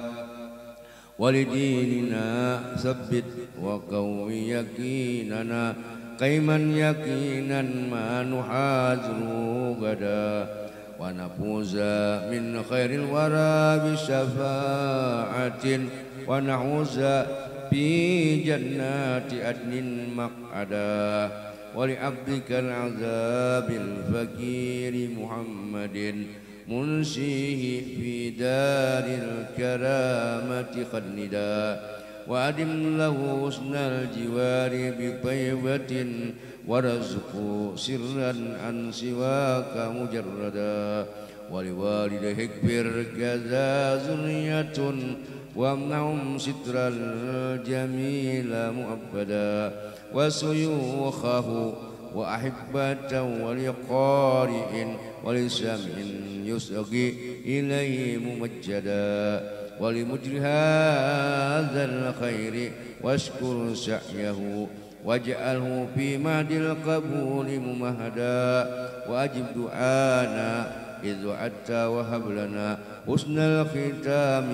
ولديننا ثبت وقوي يقيننا قيما يقينا ما نحاذر غدا ونفوز من خير الورى بشفاعة ونحوز في جنات عدن مقعدا ولعبدك العذاب الفقير محمد منشيه في دار الكرامة قد ندا وأدم له حسن الجوار بطيبة ورزق سرا عن سواك مجردا ولوالديه اكبر كذا ذرية وامنعهم ستر الجميل مؤبدا وسيوخه وأحبة ولقارئ ولسمع يسقي إليه ممجدا ولمجر هذا الخير واشكر سعيه واجعله في مهد القبول ممهدا وأجب دعانا إذ وعدت وهب لنا حسن الختام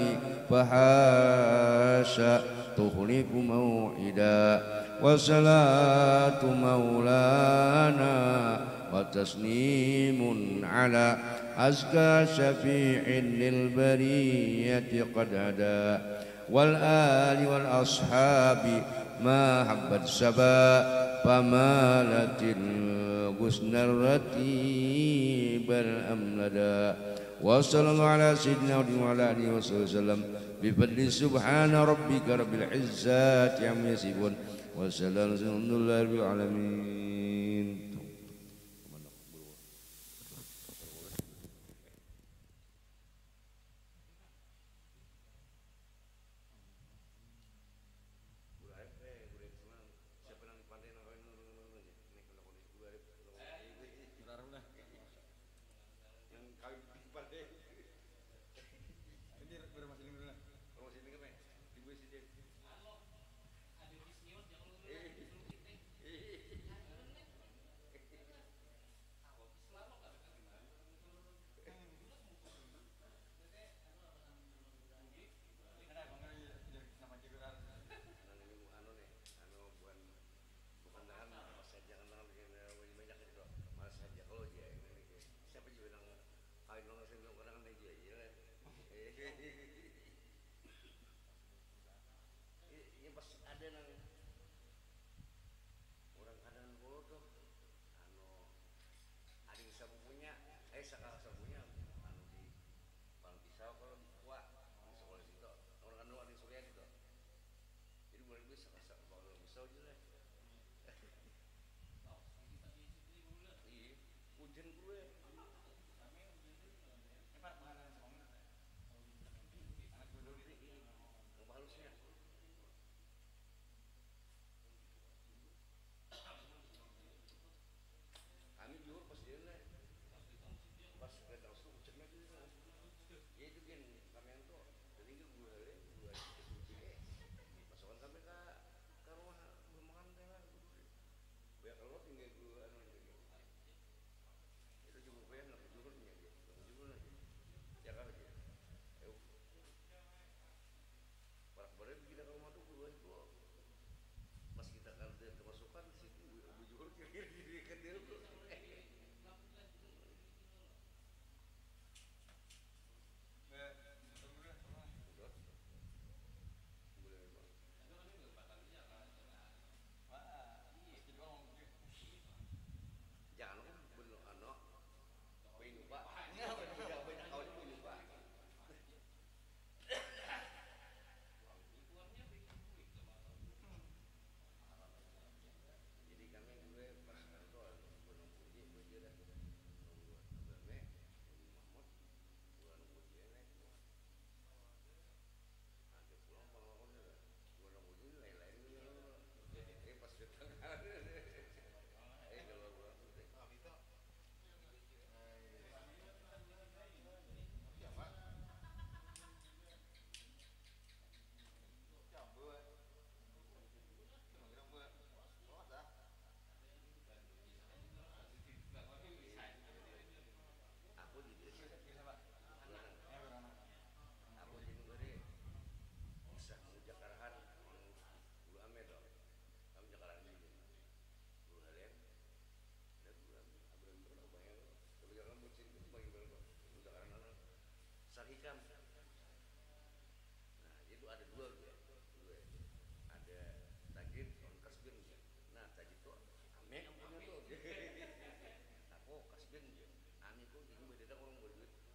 فحاشا تخلف موعدا وصلاة مولانا وتسليم على أزكى شفيع للبرية قد هدى والآل والأصحاب ما حبت سبا فمالت الغصن الرتيب الأملدا وصلى الله على سيدنا محمد وعلى آله وصحبه وسلم بفضل سبحان ربك رب العزة عما يصفون وسلام على الله رب العالمين.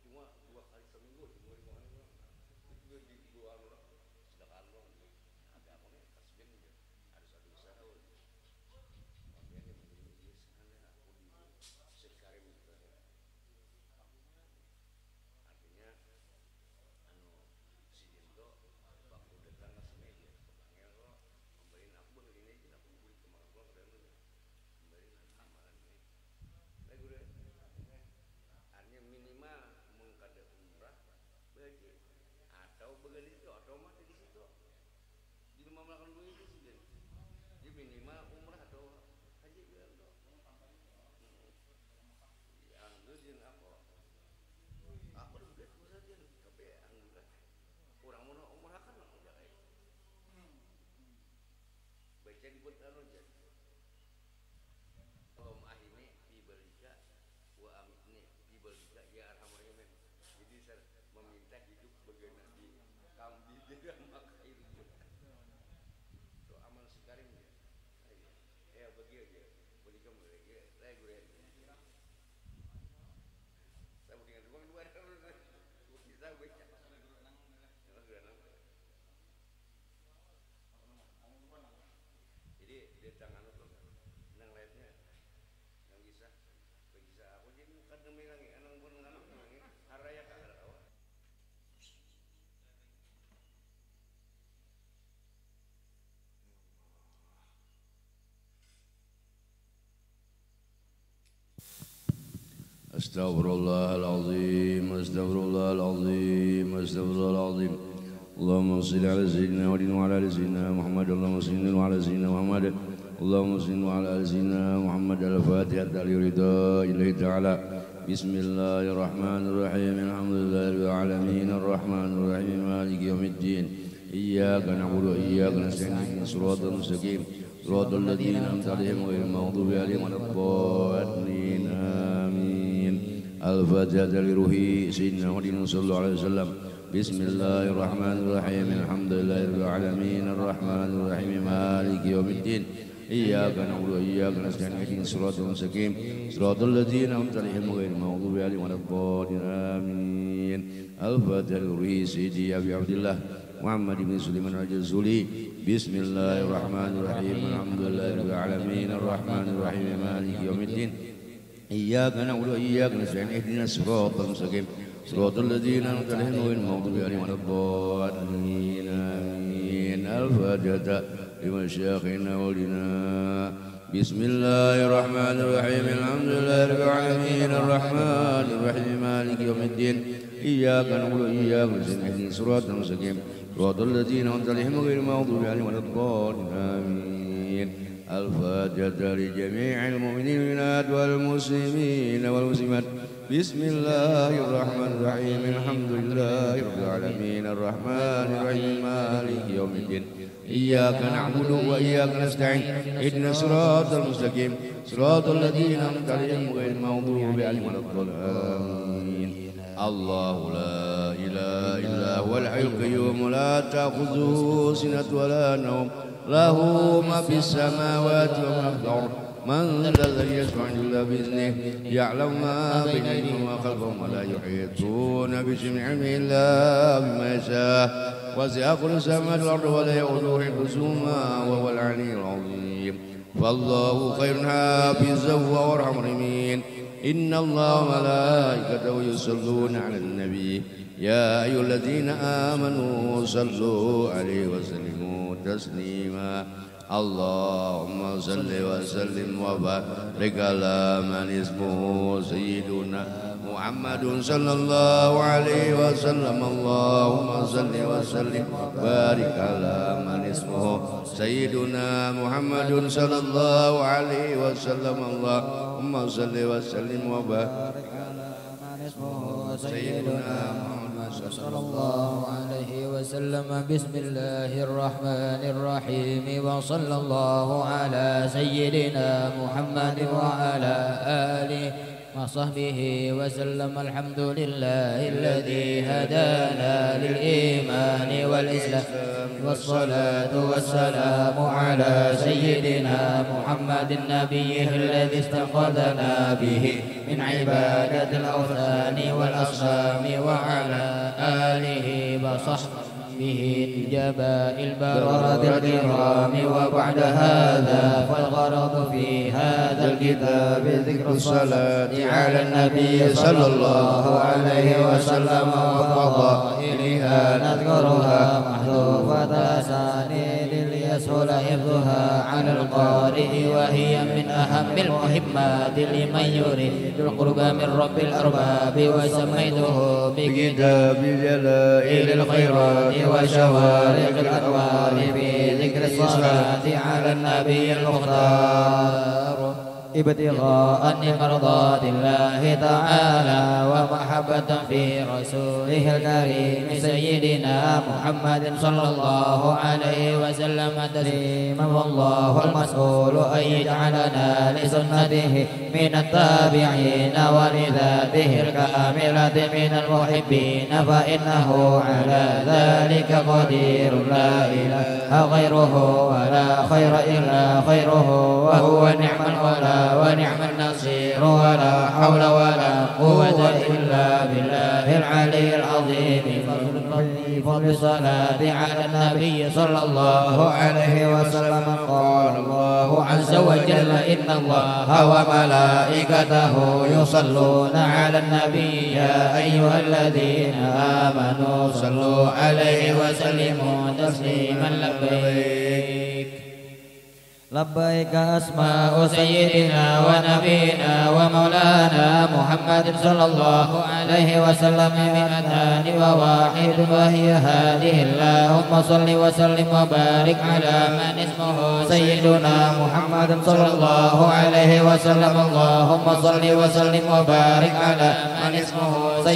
cuma 2 kali seminggu cuma di luar sedangkan ada apa nih kasbin ada satu usaha makanya menjadi sana aku di sekarim artinya si Dindo waktu datang ke sini dia kepanggil lo memberi aku begini aja aku beli kemarin gua ke dalam memberi amalan ini lagi udah artinya minimal mengkada umrah bagi atau begini itu atau mati di situ di rumah melakukan duit itu sih jadi minimal umrah atau haji bilang tuh yang itu apa udah duit saja tapi alhamdulillah orang mau umrah kan udah kayak baca di buat aja om ahimi ibalika wa amitni ibalika ya arhamar jadi saya meminta hidup bagaimana di kambi dia maka itu so amal sekarim ya bagi aja bagi kamu ya saya gue saya bukan dua kita gue jadi dia tangan itu nang lainnya yang bisa aku jadi bukan demi lagi anang pun anak lagi haraya kan ada awal Astaghfirullahaladzim Astaghfirullahaladzim Astaghfirullahaladzim Allahumma salli ala sayyidina wa ala ali sayyidina Muhammad Allahumma salli ala sayyidina Muhammad Allahumma salli ala ali sayyidina Muhammad al-Fatihah al-Ridha ilahi ta'ala Bismillahirrahmanirrahim Alhamdulillahirabbil alamin arrahmanir rahim maliki yaumiddin Iyyaka na'budu wa iyyaka nasta'in Shiratal mustaqim Shiratal ladzina an'amta 'alaihim ghairil maghdubi 'alaihim waladdallin amin Al-Fatihah li ruhi sayyidina Muhammad sallallahu alaihi wasallam Bismillahirrahmanirrahim Alhamdulillahirabbil alamin arrahmanir rahim maliki yaumiddin Iyyaka na'budu wa iyyaka nasta'in ihdinas siratal mustaqim siratal ladzina an'amta 'alaihim ghairil maghdubi 'alaihim waladdallin amin Al-Fatihah li sayyidi Abi Abdillah Muhammad bin Sulaiman al-Jazuli Bismillahirrahmanirrahim Alhamdulillahirabbil alamin arrahmanir rahim maliki yaumiddin Iyyaka na'budu wa iyyaka nasta'in ihdinas siratal mustaqim siratal ladzina an'amta 'alaihim ghairil maghdubi 'alaihim waladdallin amin Al-Fatihah لمشايخنا ولنا بسم الله الرحمن الرحيم الحمد لله رب العالمين الرحمن الرحيم مالك يوم الدين إياك نعبد وإياك نستعين اهدنا الصراط المستقيم صراط الذين أنعمت عليهم غير المغضوب عليهم ولا الضالين آمين الفاتحة لجميع المؤمنين والمسلمين والمسلمات بسم الله الرحمن الرحيم الحمد لله رب العالمين الرحمن الرحيم مالك يوم الدين إياك نعبد وإياك نستعين اهدنا الصراط المستقيم صراط الذين أنعمت عليهم غير المغضوب عليهم ولا الضالين الله لا إله إلا هو الحي القيوم لا تأخذه سنة ولا نوم له ما في السماوات وما في الأرض من ذا الذي يشفع إلا بإذنه يعلم ما بين أيديهم وما خلفهم ولا يحيطون بشيء من علمه إلا بما يشاء وسع كرسيه السماوات والأرض ولا يؤوده حفظهما وهو العلي العظيم فالله خير حافظا وهو أرحم الراحمين إن الله وملائكته يصلون على النبي يا أيها الذين آمنوا صلوا عليه وسلموا تسليما اللهم صل وسلم وبارك على من اسمه سيدنا محمد صلى الله عليه وسلم اللهم صل وسلم وبارك على من اسمه سيدنا محمد صلى الله عليه وسلم اللهم صل وسلم وبارك على من اسمه سيدنا محمد صلى الله عليه وسلم بسم الله الرحمن الرحيم وصلى الله على سيدنا محمد وعلى آله وصحبه وسلم الحمد لله الذي هدانا للإيمان والإسلام والصلاة والسلام على سيدنا محمد النبي الذي استنقذنا به من عبادة الأوثان والأصنام وعلى آله وصحبه الجباء البررة الكرام. وبعد هذا فالغرض في هذا الكتاب ذكر الصلاة على النبي صلى الله عليه وسلم وفضائلها نذكرها محذوفة أسانيد ليسهل حفظها على القارئ، وهي من أهم المهمات لمن يريد القرب من رب الأرباب. وسميته بكتاب جلائل الخيرات وشوارق الأنوار في ذكر الصلاة على النبي المختار، ابتغاء لمرضات الله تعالى ومحبة في رسوله الكريم سيدنا محمد صلى الله عليه وسلم تسليما. والله المسؤول أن يجعلنا لسنته من التابعين ولذاته الكاملة من المحبين، فإنه على ذلك قدير لا إله غيره ولا خير إلا خيره، وهو نعم الولى ونعم النصير، ولا حول ولا قوة إلا بالله العلي العظيم. فضل الصلاة على النبي صلى الله عليه وسلم. قال الله عز وجل: إن الله وملائكته يصلون على النبي يا أيها الذين آمنوا صلوا عليه وسلموا تسليما. لبيك لبيك أسماء سيدنا ونبينا ومولانا محمد صلى الله عليه وسلم مئتان وواحد، وهي هذه: اللهم صل وسلم وبارك على من اسمه سيدنا محمد صلى الله عليه وسلم. اللهم صل وسلم وبارك على من اسمه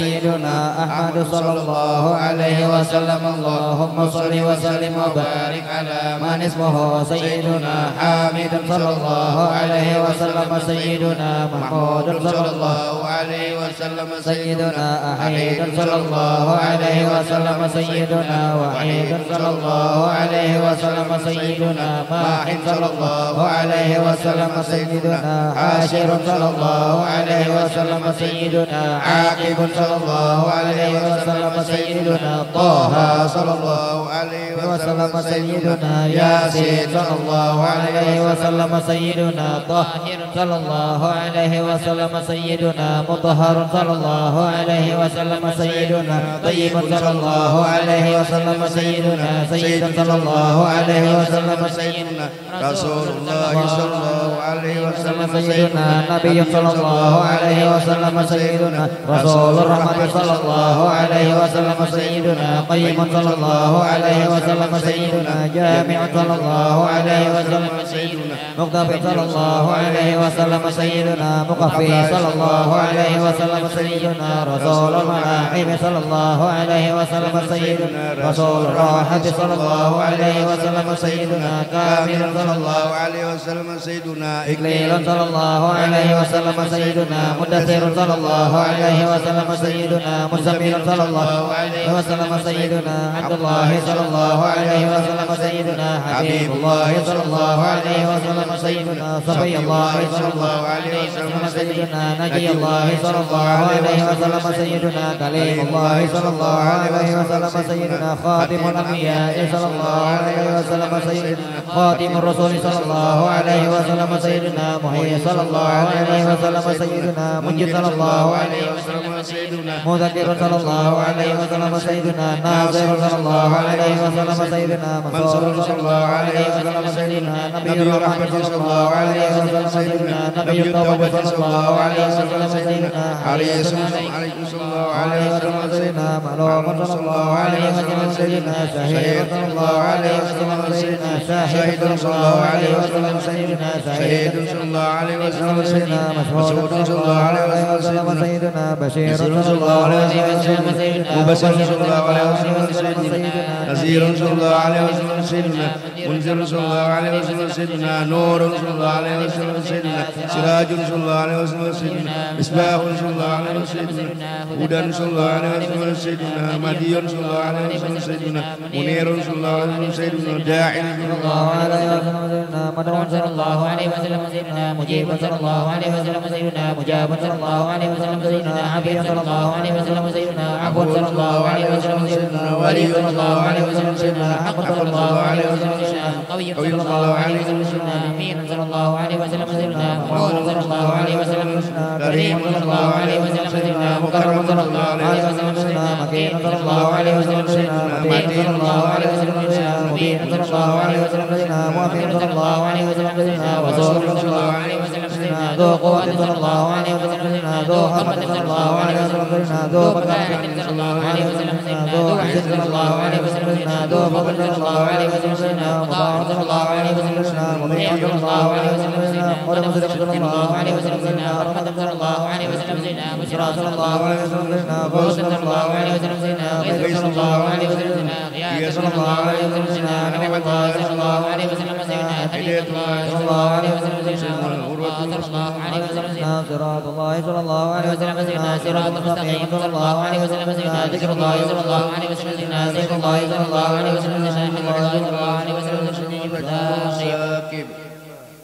سيدنا أحمد صلى الله عليه وسلم. اللهم صل وسلم وبارك على من اسمه سيدنا حامد صلى الله عليه وسلم. سيدنا محمود صلى الله عليه وسلم. سيدنا أحيد صلى الله عليه وسلم. سيدنا وحيد صلى الله عليه وسلم. سيدنا ماحد صلى الله عليه وسلم. سيدنا عاشر صلى الله عليه وسلم. سيدنا عاقب صلى الله عليه وسلم. سيدنا طه صلى الله عليه وسلم. سيدنا ياسين صلى الله عليه وسلم. سيدنا طاهر صلى الله عليه وسلم. سيدنا مطهر صلى الله عليه وسلم. سيدنا طيب صلى الله عليه وسلم. سيدنا سيد صلى الله عليه وسلم. سيدنا رسول الله صلى الله عليه وسلم. سيدنا نبي صلى الله عليه وسلم. سيدنا رسول الرحمة صلى الله عليه وسلم. سيدنا قيم صلى الله عليه وسلم. سيدنا جامع صلى الله عليه وسلم. سيدنا مقتفي صلى الله عليه وسلم. سيدنا مقفي صلى الله عليه وسلم. سيدنا رسول الملاحم صلى الله عليه وسلم. سيدنا رسول الراحة صلى الله عليه وسلم. سيدنا كامل صلى الله عليه وسلم. سيدنا إكليل صلى الله عليه وسلم. سيدنا مدثر صلى الله عليه وسلم. سيدنا مزمل صلى الله عليه وسلم. سيدنا عبد الله صلى الله عليه وسلم. سيدنا حبيب الله صلى الله عليه وسلم. سيدنا صفي الله صلى الله عليه وسلم. سيدنا نجي الله صلى الله عليه وسلم. سيدنا كليم الله صلى الله عليه وسلم. سيدنا خاتم الأنبياء صلى الله عليه وسلم. سيدنا خاتم الرسول صلى الله عليه وسلم. سيدنا محيي صلى الله عليه وسلم. سيدنا منجي صلى الله عليه وسلم. سيدنا مذكر صلى الله عليه وسلم. سيدنا ناصر صلى الله عليه وسلم. سيدنا منصور صلى الله عليه وسلم. سيدنا نبي الرحمة صلى الله عليه وسلم. سيدنا نبي التوبة صلى الله عليه وسلم. سيدنا حريص صلى الله عليه وسلم. سيدنا معلوم صلى الله عليه وسلم. سيدنا شهيد صلى الله عليه وسلم. سيدنا شاهد صلى الله عليه وسلم. سيدنا سعيد صلى الله عليه وسلم. سيدنا مسعود صلى الله عليه وسلم. سيدنا بشير بشير صلى الله عليه وسلم مبشر صلى الله عليه وسلم سيدنا نذير صلى الله عليه وسلم سيدنا منذر صلى الله عليه وسلم سيدنا نور صلى الله عليه وسلم سيدنا سراج صلى الله عليه وسلم سيدنا مصباح صلى الله عليه وسلم هدى صلى الله عليه وسلم سيدنا مهدي صلى الله عليه وسلم سيدنا منير صلى الله عليه وسلم سيدنا داعي صلى الله عليه وسلم مدعو صلى الله عليه وسلم سيدنا مجيب صلى الله عليه وسلم سيدنا مجاب صلى الله عليه وسلم سيدنا عافية صلى الله عليه وسلم سيدنا عفو صلى الله عليه وسلم سيدنا ولي صلى الله عليه وسلم سيدنا حق صلى الله عليه وسلم سيدنا قوي صلى الله عليه وسلم سيدنا أمين صلى الله عليه وسلم سيدنا محمود صلى الله عليه وسلم كريم صلى الله عليه وسلم سيدنا مكرم صلى الله عليه وسلم سيدنا مكين صلى الله عليه وسلم سيدنا متين صلى الله عليه وسلم سيدنا مبين صلى الله عليه وسلم سيدنا مؤمن صلى الله عليه وسلم سيدنا وزور صلى الله عليه وسلم سيدنا ذو قوة صلى الله عليه وسلم سيدنا ذو حكمة صلى الله عليه وسلم سيدنا ذو مكانة صلى الله عليه وسلم سيدنا ذو عز صلى الله عليه وسلم سيدنا ذو فضل صلى الله عليه وسلم سيدنا مطاع صلى الله عليه وسلم سيدنا مطيع صلى الله عليه وسلم سيدنا قدم صلى الله عليه وسلم سيدنا رحمة صلى الله عليه وسلم سيدنا بشرى صلى الله عليه وسلم سيدنا فوز صلى الله عليه وسلم سيدنا غيث صلى الله عليه وسلم سيدنا غياث صلى الله عليه وسلم سيدنا نعمة الله صلى الله عليه وسلم سيدنا هدية الله صلى الله عليه وسلم سيدنا عروة صلى الله عليه وسلم سيدنا صراط الله صلى الله عليه وسلم سيدنا صراط المستقيم صلى الله عليه وسلم سيدنا ذكر الله صلى الله عليه وسلم سيدنا سيف الله صلى الله عليه وسلم سيدنا حمد الله صلى الله عليه وسلم سيدنا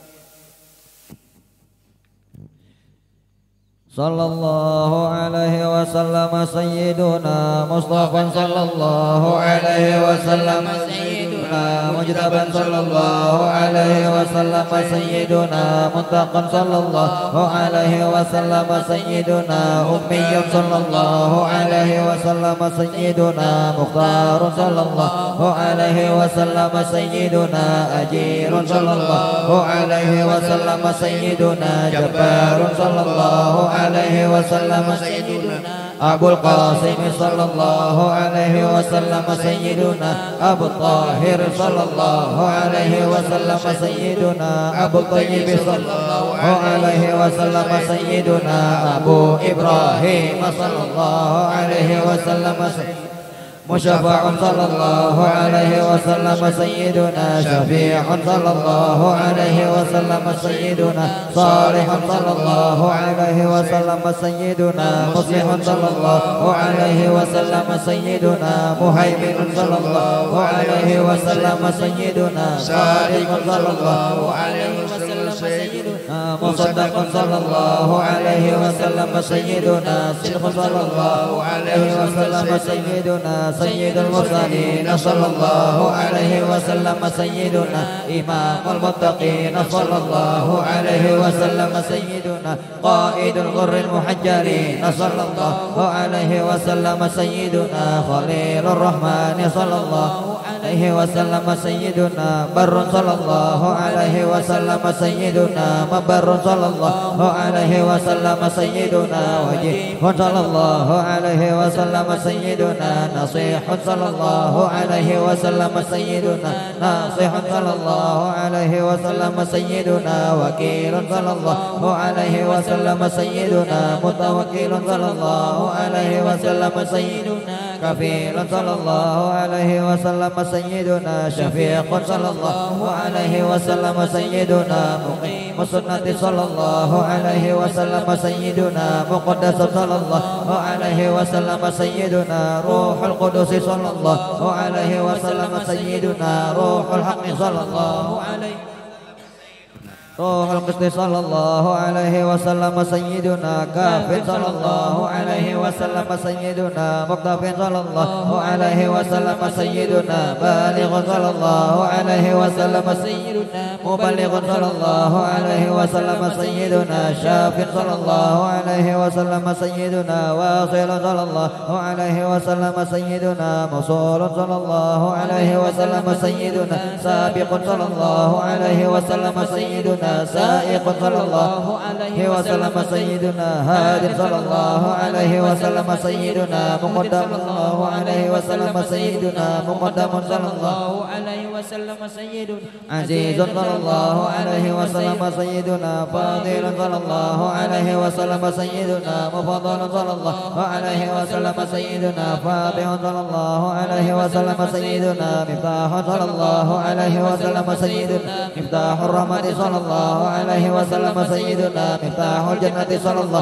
صلى الله عليه وسلم سيدنا مصطفى صلى الله عليه وسلم سيدنا مجتبى صلى الله عليه وسلم سيدنا منتقى صلى الله عليه وسلم سيدنا أمي صلى الله عليه وسلم سيدنا مختار صلى الله عليه وسلم سيدنا أجير صلى الله عليه وسلم سيدنا جبار صلى الله عليه وسلم سيدنا أبو القاسم صلى الله عليه وسلم سيدنا أبو الطاهر صلى الله عليه وسلم سيدنا أبو الطيب صلى الله عليه وسلم سيدنا أبو إبراهيم صلى الله عليه وسلم مشفع صلى الله عليه وسلم سيدنا شفيع صلى الله عليه وسلم سيدنا صالح صلى الله عليه وسلم سيدنا مصلح صلى الله عليه وسلم سيدنا مهيمن صلى الله عليه وسلم سيدنا صادق صلى الله عليه وسلم سيدنا مصدق صلى الله عليه وسلم سيدنا صدق صلى الله عليه وسلم سيدنا سيد المرسلين صلى الله عليه وسلم سيدنا إمام المتقين صلى الله عليه وسلم سيدنا قائد الغر المحجلين صلى الله عليه وسلم سيدنا خليل الرحمن صلى الله عليه وسلم سيدنا بر صلى الله عليه وسلم سيدنا مبر صلى الله عليه وسلم سيدنا وجيه صلى الله عليه وسلم سيدنا نصيح صلى الله عليه وسلم سيدنا ناصح صلى الله عليه وسلم سيدنا وكيل صلى الله عليه وسلم سيدنا متوكل صلى الله عليه وسلم سيدنا كفيل صلى الله عليه وسلم سيدنا شفيق صلى الله عليه وسلم سيدنا مقيم السنة صلى الله عليه وسلم سيدنا مقدس صلى الله عليه وسلم سيدنا روح القدس صلى الله عليه وسلم سيدنا روح الحق صلى الله عليه روح القسط صلى الله عليه وسلم سيدنا كاف صلى الله عليه وسلم سيدنا مقتف صلى الله عليه وسلم سيدنا بالغ صلى الله عليه وسلم سيدنا مبلغ صلى الله عليه وسلم سيدنا شاف صلى الله عليه وسلم سيدنا واصل صلى الله عليه وسلم سيدنا مصور صلى الله عليه وسلم سيدنا سابق صلى الله عليه وسلم سيدنا سيدنا سائق صلى الله عليه وسلم سيدنا هاد صلى الله عليه وسلم سيدنا مقدم صلى الله عليه وسلم سيدنا مقدم صلى الله عليه وسلم سيدنا عزيز صلى الله عليه وسلم سيدنا فاضل صلى الله عليه وسلم سيدنا مفضل صلى الله عليه وسلم سيدنا فاتح صلى الله عليه وسلم سيدنا مفتاح صلى الله عليه وسلم سيدنا مفتاح الرحمة صلى الله عليه وسلم سيدنا مفتاح الجنة صلى الله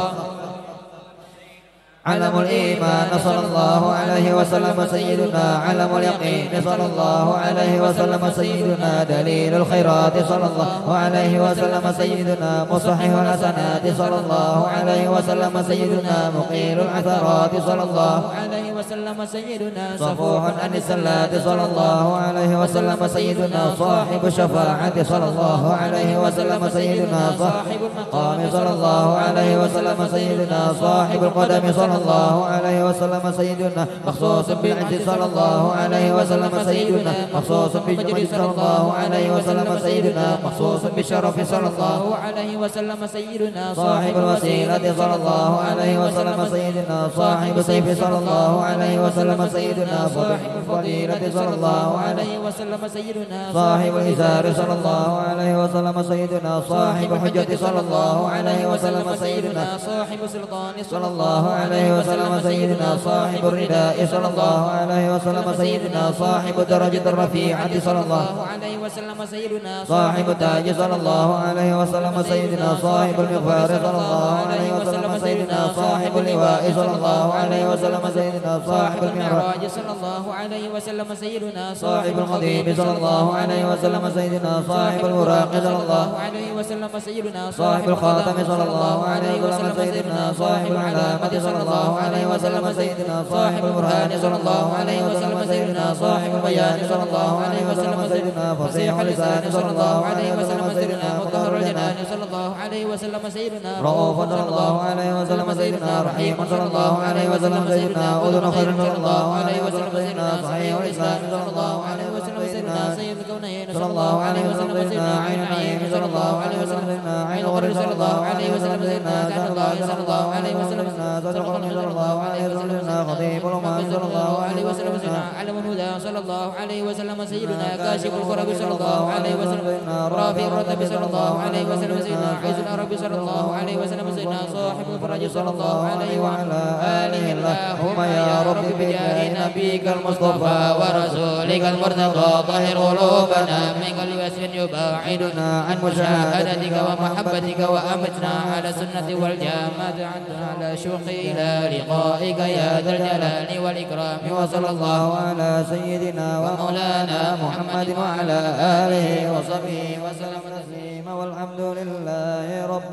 علم الإيمان صلى الله عليه وسلم سيدنا علم اليقين صلى الله عليه وسلم سيدنا دليل الخيرات صلى الله عليه وسلم سيدنا مصحح الحسنات صلى الله عليه وسلم سيدنا مقيل العثرات صلى الله عليه وسلم سيدنا صفوح عن السلات صلى الله عليه وسلم سيدنا صاحب الشفاعة صلى الله عليه وسلم سيدنا صاحب المقام صلى الله عليه وسلم سيدنا صاحب القدم صلى الله عليه وسلم سيدنا مخصوص بالعز صلى الله عليه وسلم سيدنا مخصوص بالمجد صلى الله عليه وسلم سيدنا مخصوص بالشرف صلى الله عليه وسلم سيدنا صاحب الوسيلة صلى الله عليه وسلم سيدنا صاحب سيف صلى الله عليه وسلم سيدنا صاحب الفضيلة صلى الله عليه وسلم سيدنا صاحب الإزار صلى الله عليه وسلم سيدنا صاحب الحجة صلى الله عليه وسلم سيدنا صاحب السلطان صلى الله عليه وسلم سيدنا صاحب الرداء صلى الله عليه وسلم سيدنا صاحب الدرجة الرفيعة صلى الله عليه وسلم سيدنا صاحب التاج صلى الله عليه وسلم سيدنا صاحب المغفار صلى الله عليه وسلم سيدنا صاحب اللواء صلى الله عليه وسلم سيدنا صاحب المعراج صلى الله عليه وسلم سيدنا صاحب القديم صلى الله عليه وسلم سيدنا صاحب الوراق صلى الله عليه وسلم سيدنا صاحب الخاتم صلى الله عليه وسلم سيدنا صاحب العلامة صلى الله عليه وسلم سيدنا صاحب البرهان صلى الله عليه وسلم سيدنا صاحب البيان صلى الله عليه وسلم سيدنا فصيح اللسان صلى الله عليه وسلم سيدنا مطهر الجنان صلى الله عليه وسلم سيدنا رؤوف صلى الله عليه وسلم سيدنا رحيم صلى الله عليه وسلم سيدنا أذن خير صلى الله عليه وسلم سيدنا صحيح الإسلام صلى الله عليه وسلم سيدنا سيد الكونين صلى الله عليه وسلم سيدنا عين العين صلى الله عليه وسلم سيدنا عين الغر صلى الله عليه وسلم سيدنا كان الله صلى الله عليه وسلم سيدنا صدر القرن صلى الله عليه وسلم سيدنا خطيب الأمم صلى الله عليه وسلم سيدنا علم الهدى صلى الله عليه وسلم سيدنا كاشف الكرب صلى الله عليه وسلم رافع الرتب صلى الله عليه وسلم سيدنا عز العرب صلى الله عليه وسلم سيدنا صاحب الفرج صلى الله عليه وعلى آله اللهم يا رب بجاه نبيك المصطفى ورسولك المرتضى طهر قلوبنا من كل وسف يباعدنا عن مشاهدتك ومحبتك وأمتنا على السنة والجامعة على شوق إلى لقائك يا ذا الجلال والإكرام وصلى الله على سيدنا ومولانا محمد وعلى آله وصحبه وسلم تسليما والحمد لله رب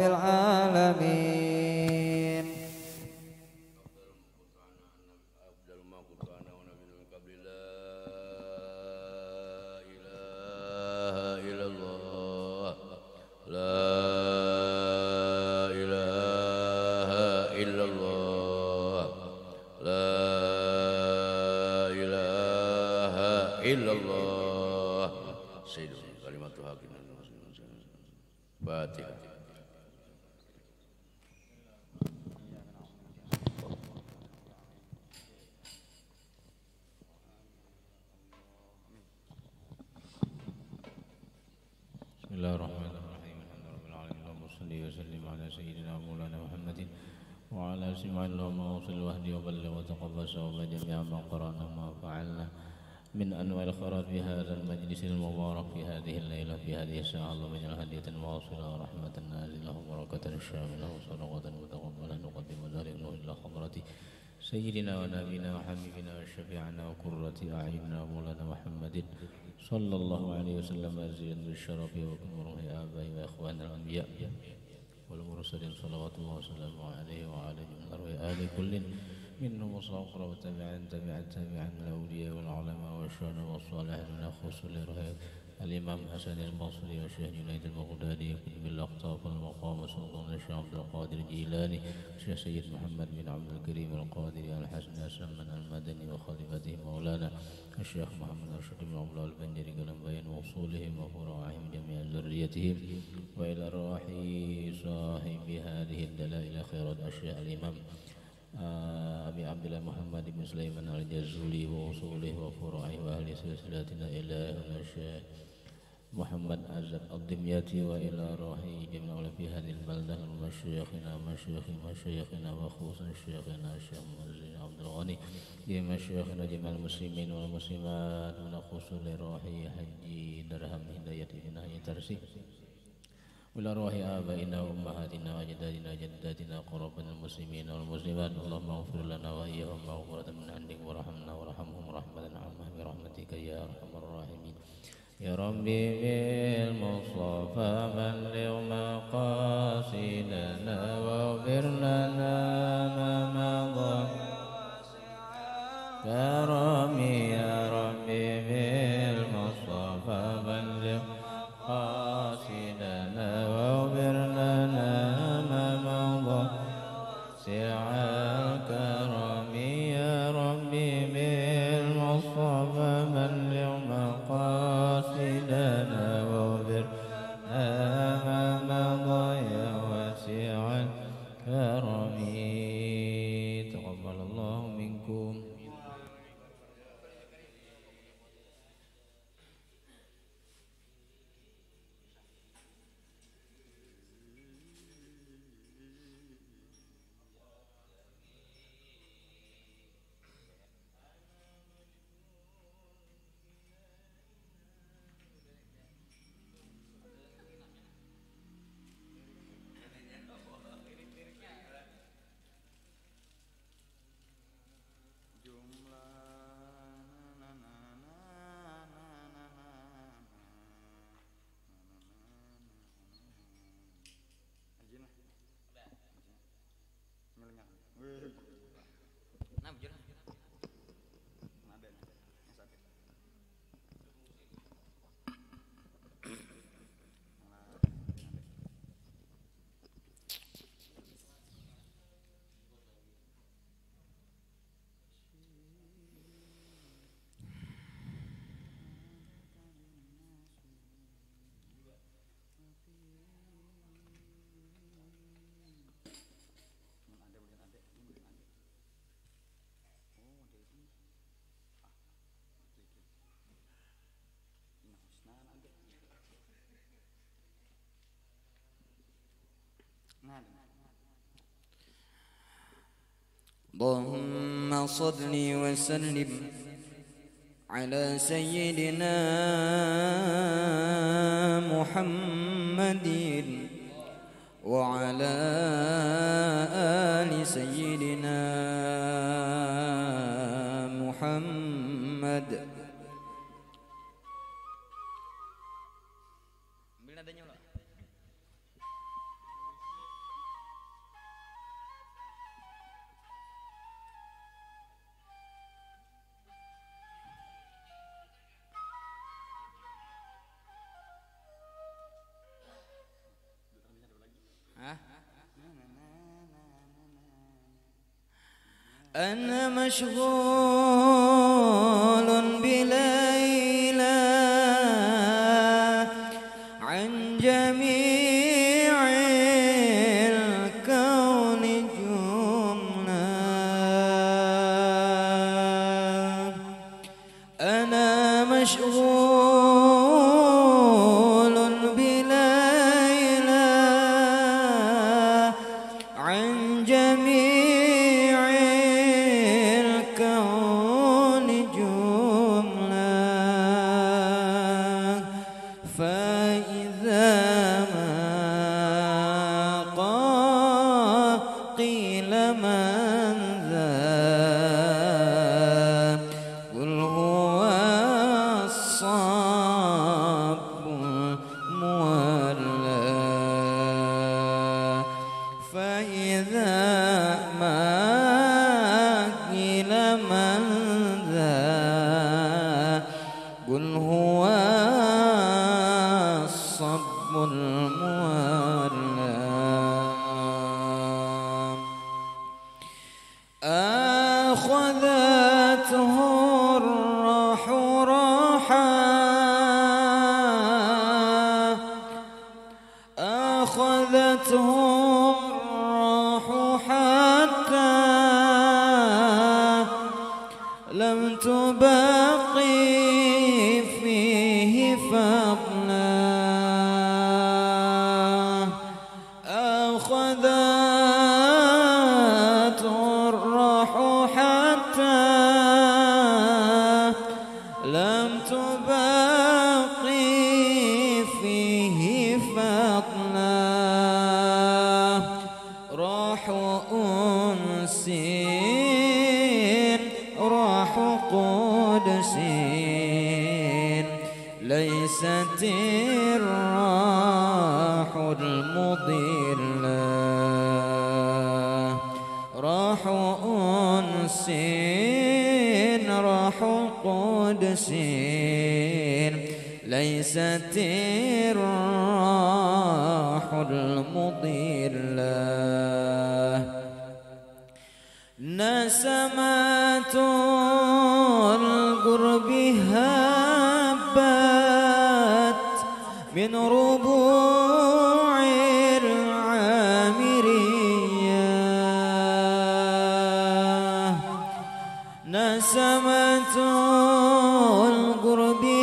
العالمين. illallah sayyidul kalimatul haqqin Fatihah. Bismillahirrahmanirrahim. Alhamdulillahirabbil alamin. Allahumma shalli wa sallim ala sayyidina Maulana Muhammadin wa ala Allahumma salli wa hdi wa balligh wa taqabbal sawaba jami'a ma qara'na ma fa'alna من أنواع الخيرات في هذا المجلس المبارك في هذه الليلة في هذه الساعة. اللهم اجعل هدية واصلة ورحمة نازلة وبركة شاملة وصدقة متقبلة نقدم ذلك إلى حضرة سيدنا ونبينا وحبيبنا وشفيعنا وقرة أعيننا مولانا محمد صلى الله عليه وسلم أزيد بالشرف وكبره آبائي وإخواننا الأنبياء والمرسلين صلوات الله وسلامه عليه وعلى جميع آل كل منهم وصاخر وتبعا الأولياء والعلماء والشهداء والصالحين ونخص لرهيب الإمام حسن البصري والشيخ جنيد البغدادي كتب الأقطاب والمقام سلطان الشيخ عبد القادر الجيلاني الشيخ سيد محمد بن عبد الكريم القادري الحسن السمن المدني وخليفته مولانا الشيخ محمد رشد بن عبد الله البنجري قلم بين وصولهم وفروعهم جميع ذريتهم وإلى روح صاحب هذه الدلائل خير الأشياء الإمام أبي عبد الله محمد بن سليمان الجزولي وأصوله وفروعه وأهل سلسلتنا إلى هنا الشيخ محمد عزت الدمياطي وإلى روح جميع في هذه البلدة مشايخنا وخصوصا شيخنا الشيخ مؤذن عبد الغني لمشايخنا جميع المسلمين والمسلمات ونخص لروح حجي درهم هداية في نهاية ترسي وإلى روح آبائنا وأمهاتنا وأجدادنا جداتنا قربنا المسلمين والمسلمات اللهم اغفر لنا وإياهم مغفرة من عندك ورحمنا ورحمهم رحمة عامة برحمتك يا أرحم الراحمين يا ربي بالمصطفى بلغ مقاصدنا واغفر لنا ما مضى كرمي يا ربي بالمصطفى بلغ مقاصدنا واغفر لنا ما مضى سع الكرم يا ربي بالمصطفى بلغ مقاصدنا واغفر لنا ما مضى يا واسع الكرم تقبل الله منكم. اللهم صل وسلم على سيدنا محمد وعلى آل سيدنا محمد. أنا مشغول بليلى عن جميع الكون جملة أنا مشغول بليلى عن جميع فإذا ما أخذته الروح حتى لم تبقي فيه فضلا أخذته الروح حتى لم تبقي فيه فضلا روح أنس روح قدس ليست الروح المضلة روح أنس روح قدس ليست الروح المضلة نسمات القرب هبت من ربوع العامرية نسمات القرب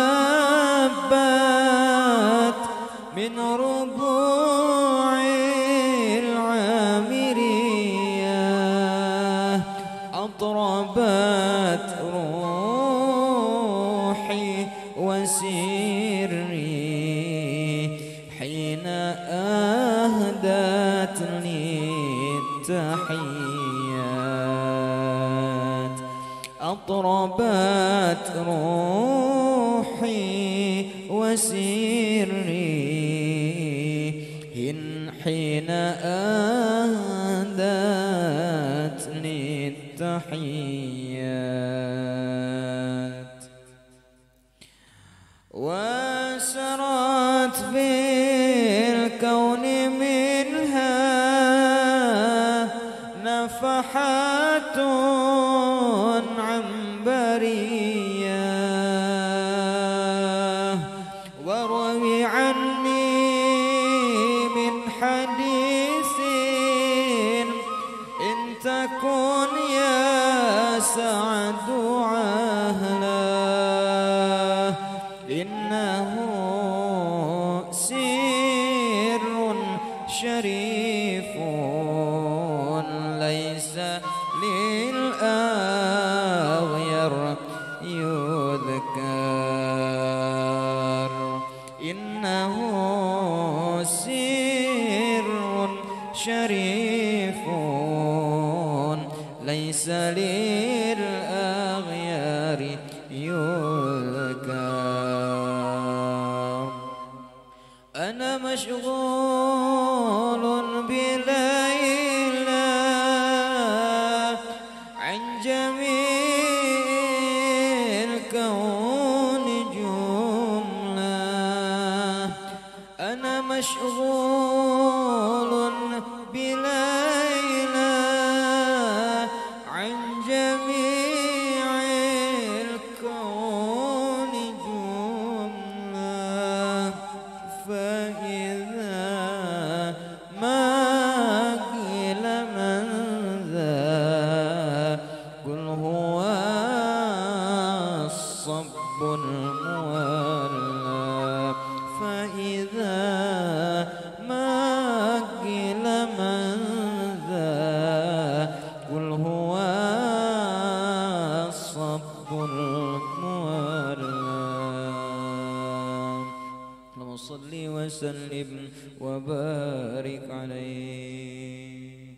هبت من ربوع العامرية أطربت روحي وسري حين أهدتني التحيات أطربت روحي وسري حين أهدتني التحيات وسرت في الكون منها نفحات عنبرية وروي عني من حديث إن تكن يا سعد عهلا إنه سر شريف ليس للأغير يذكر إنه سر شريف ليس للأغيار يذكر أنا مشغول بليلى عن جميع الكون جملة أنا مشغول بليلى عن جميع الكون جملة فإذا ما قيل من ذا قل هو الصب المولى فإذا ما قيل من ذا قل هو الصب المولى اللهم صل وسلم وبارك عليه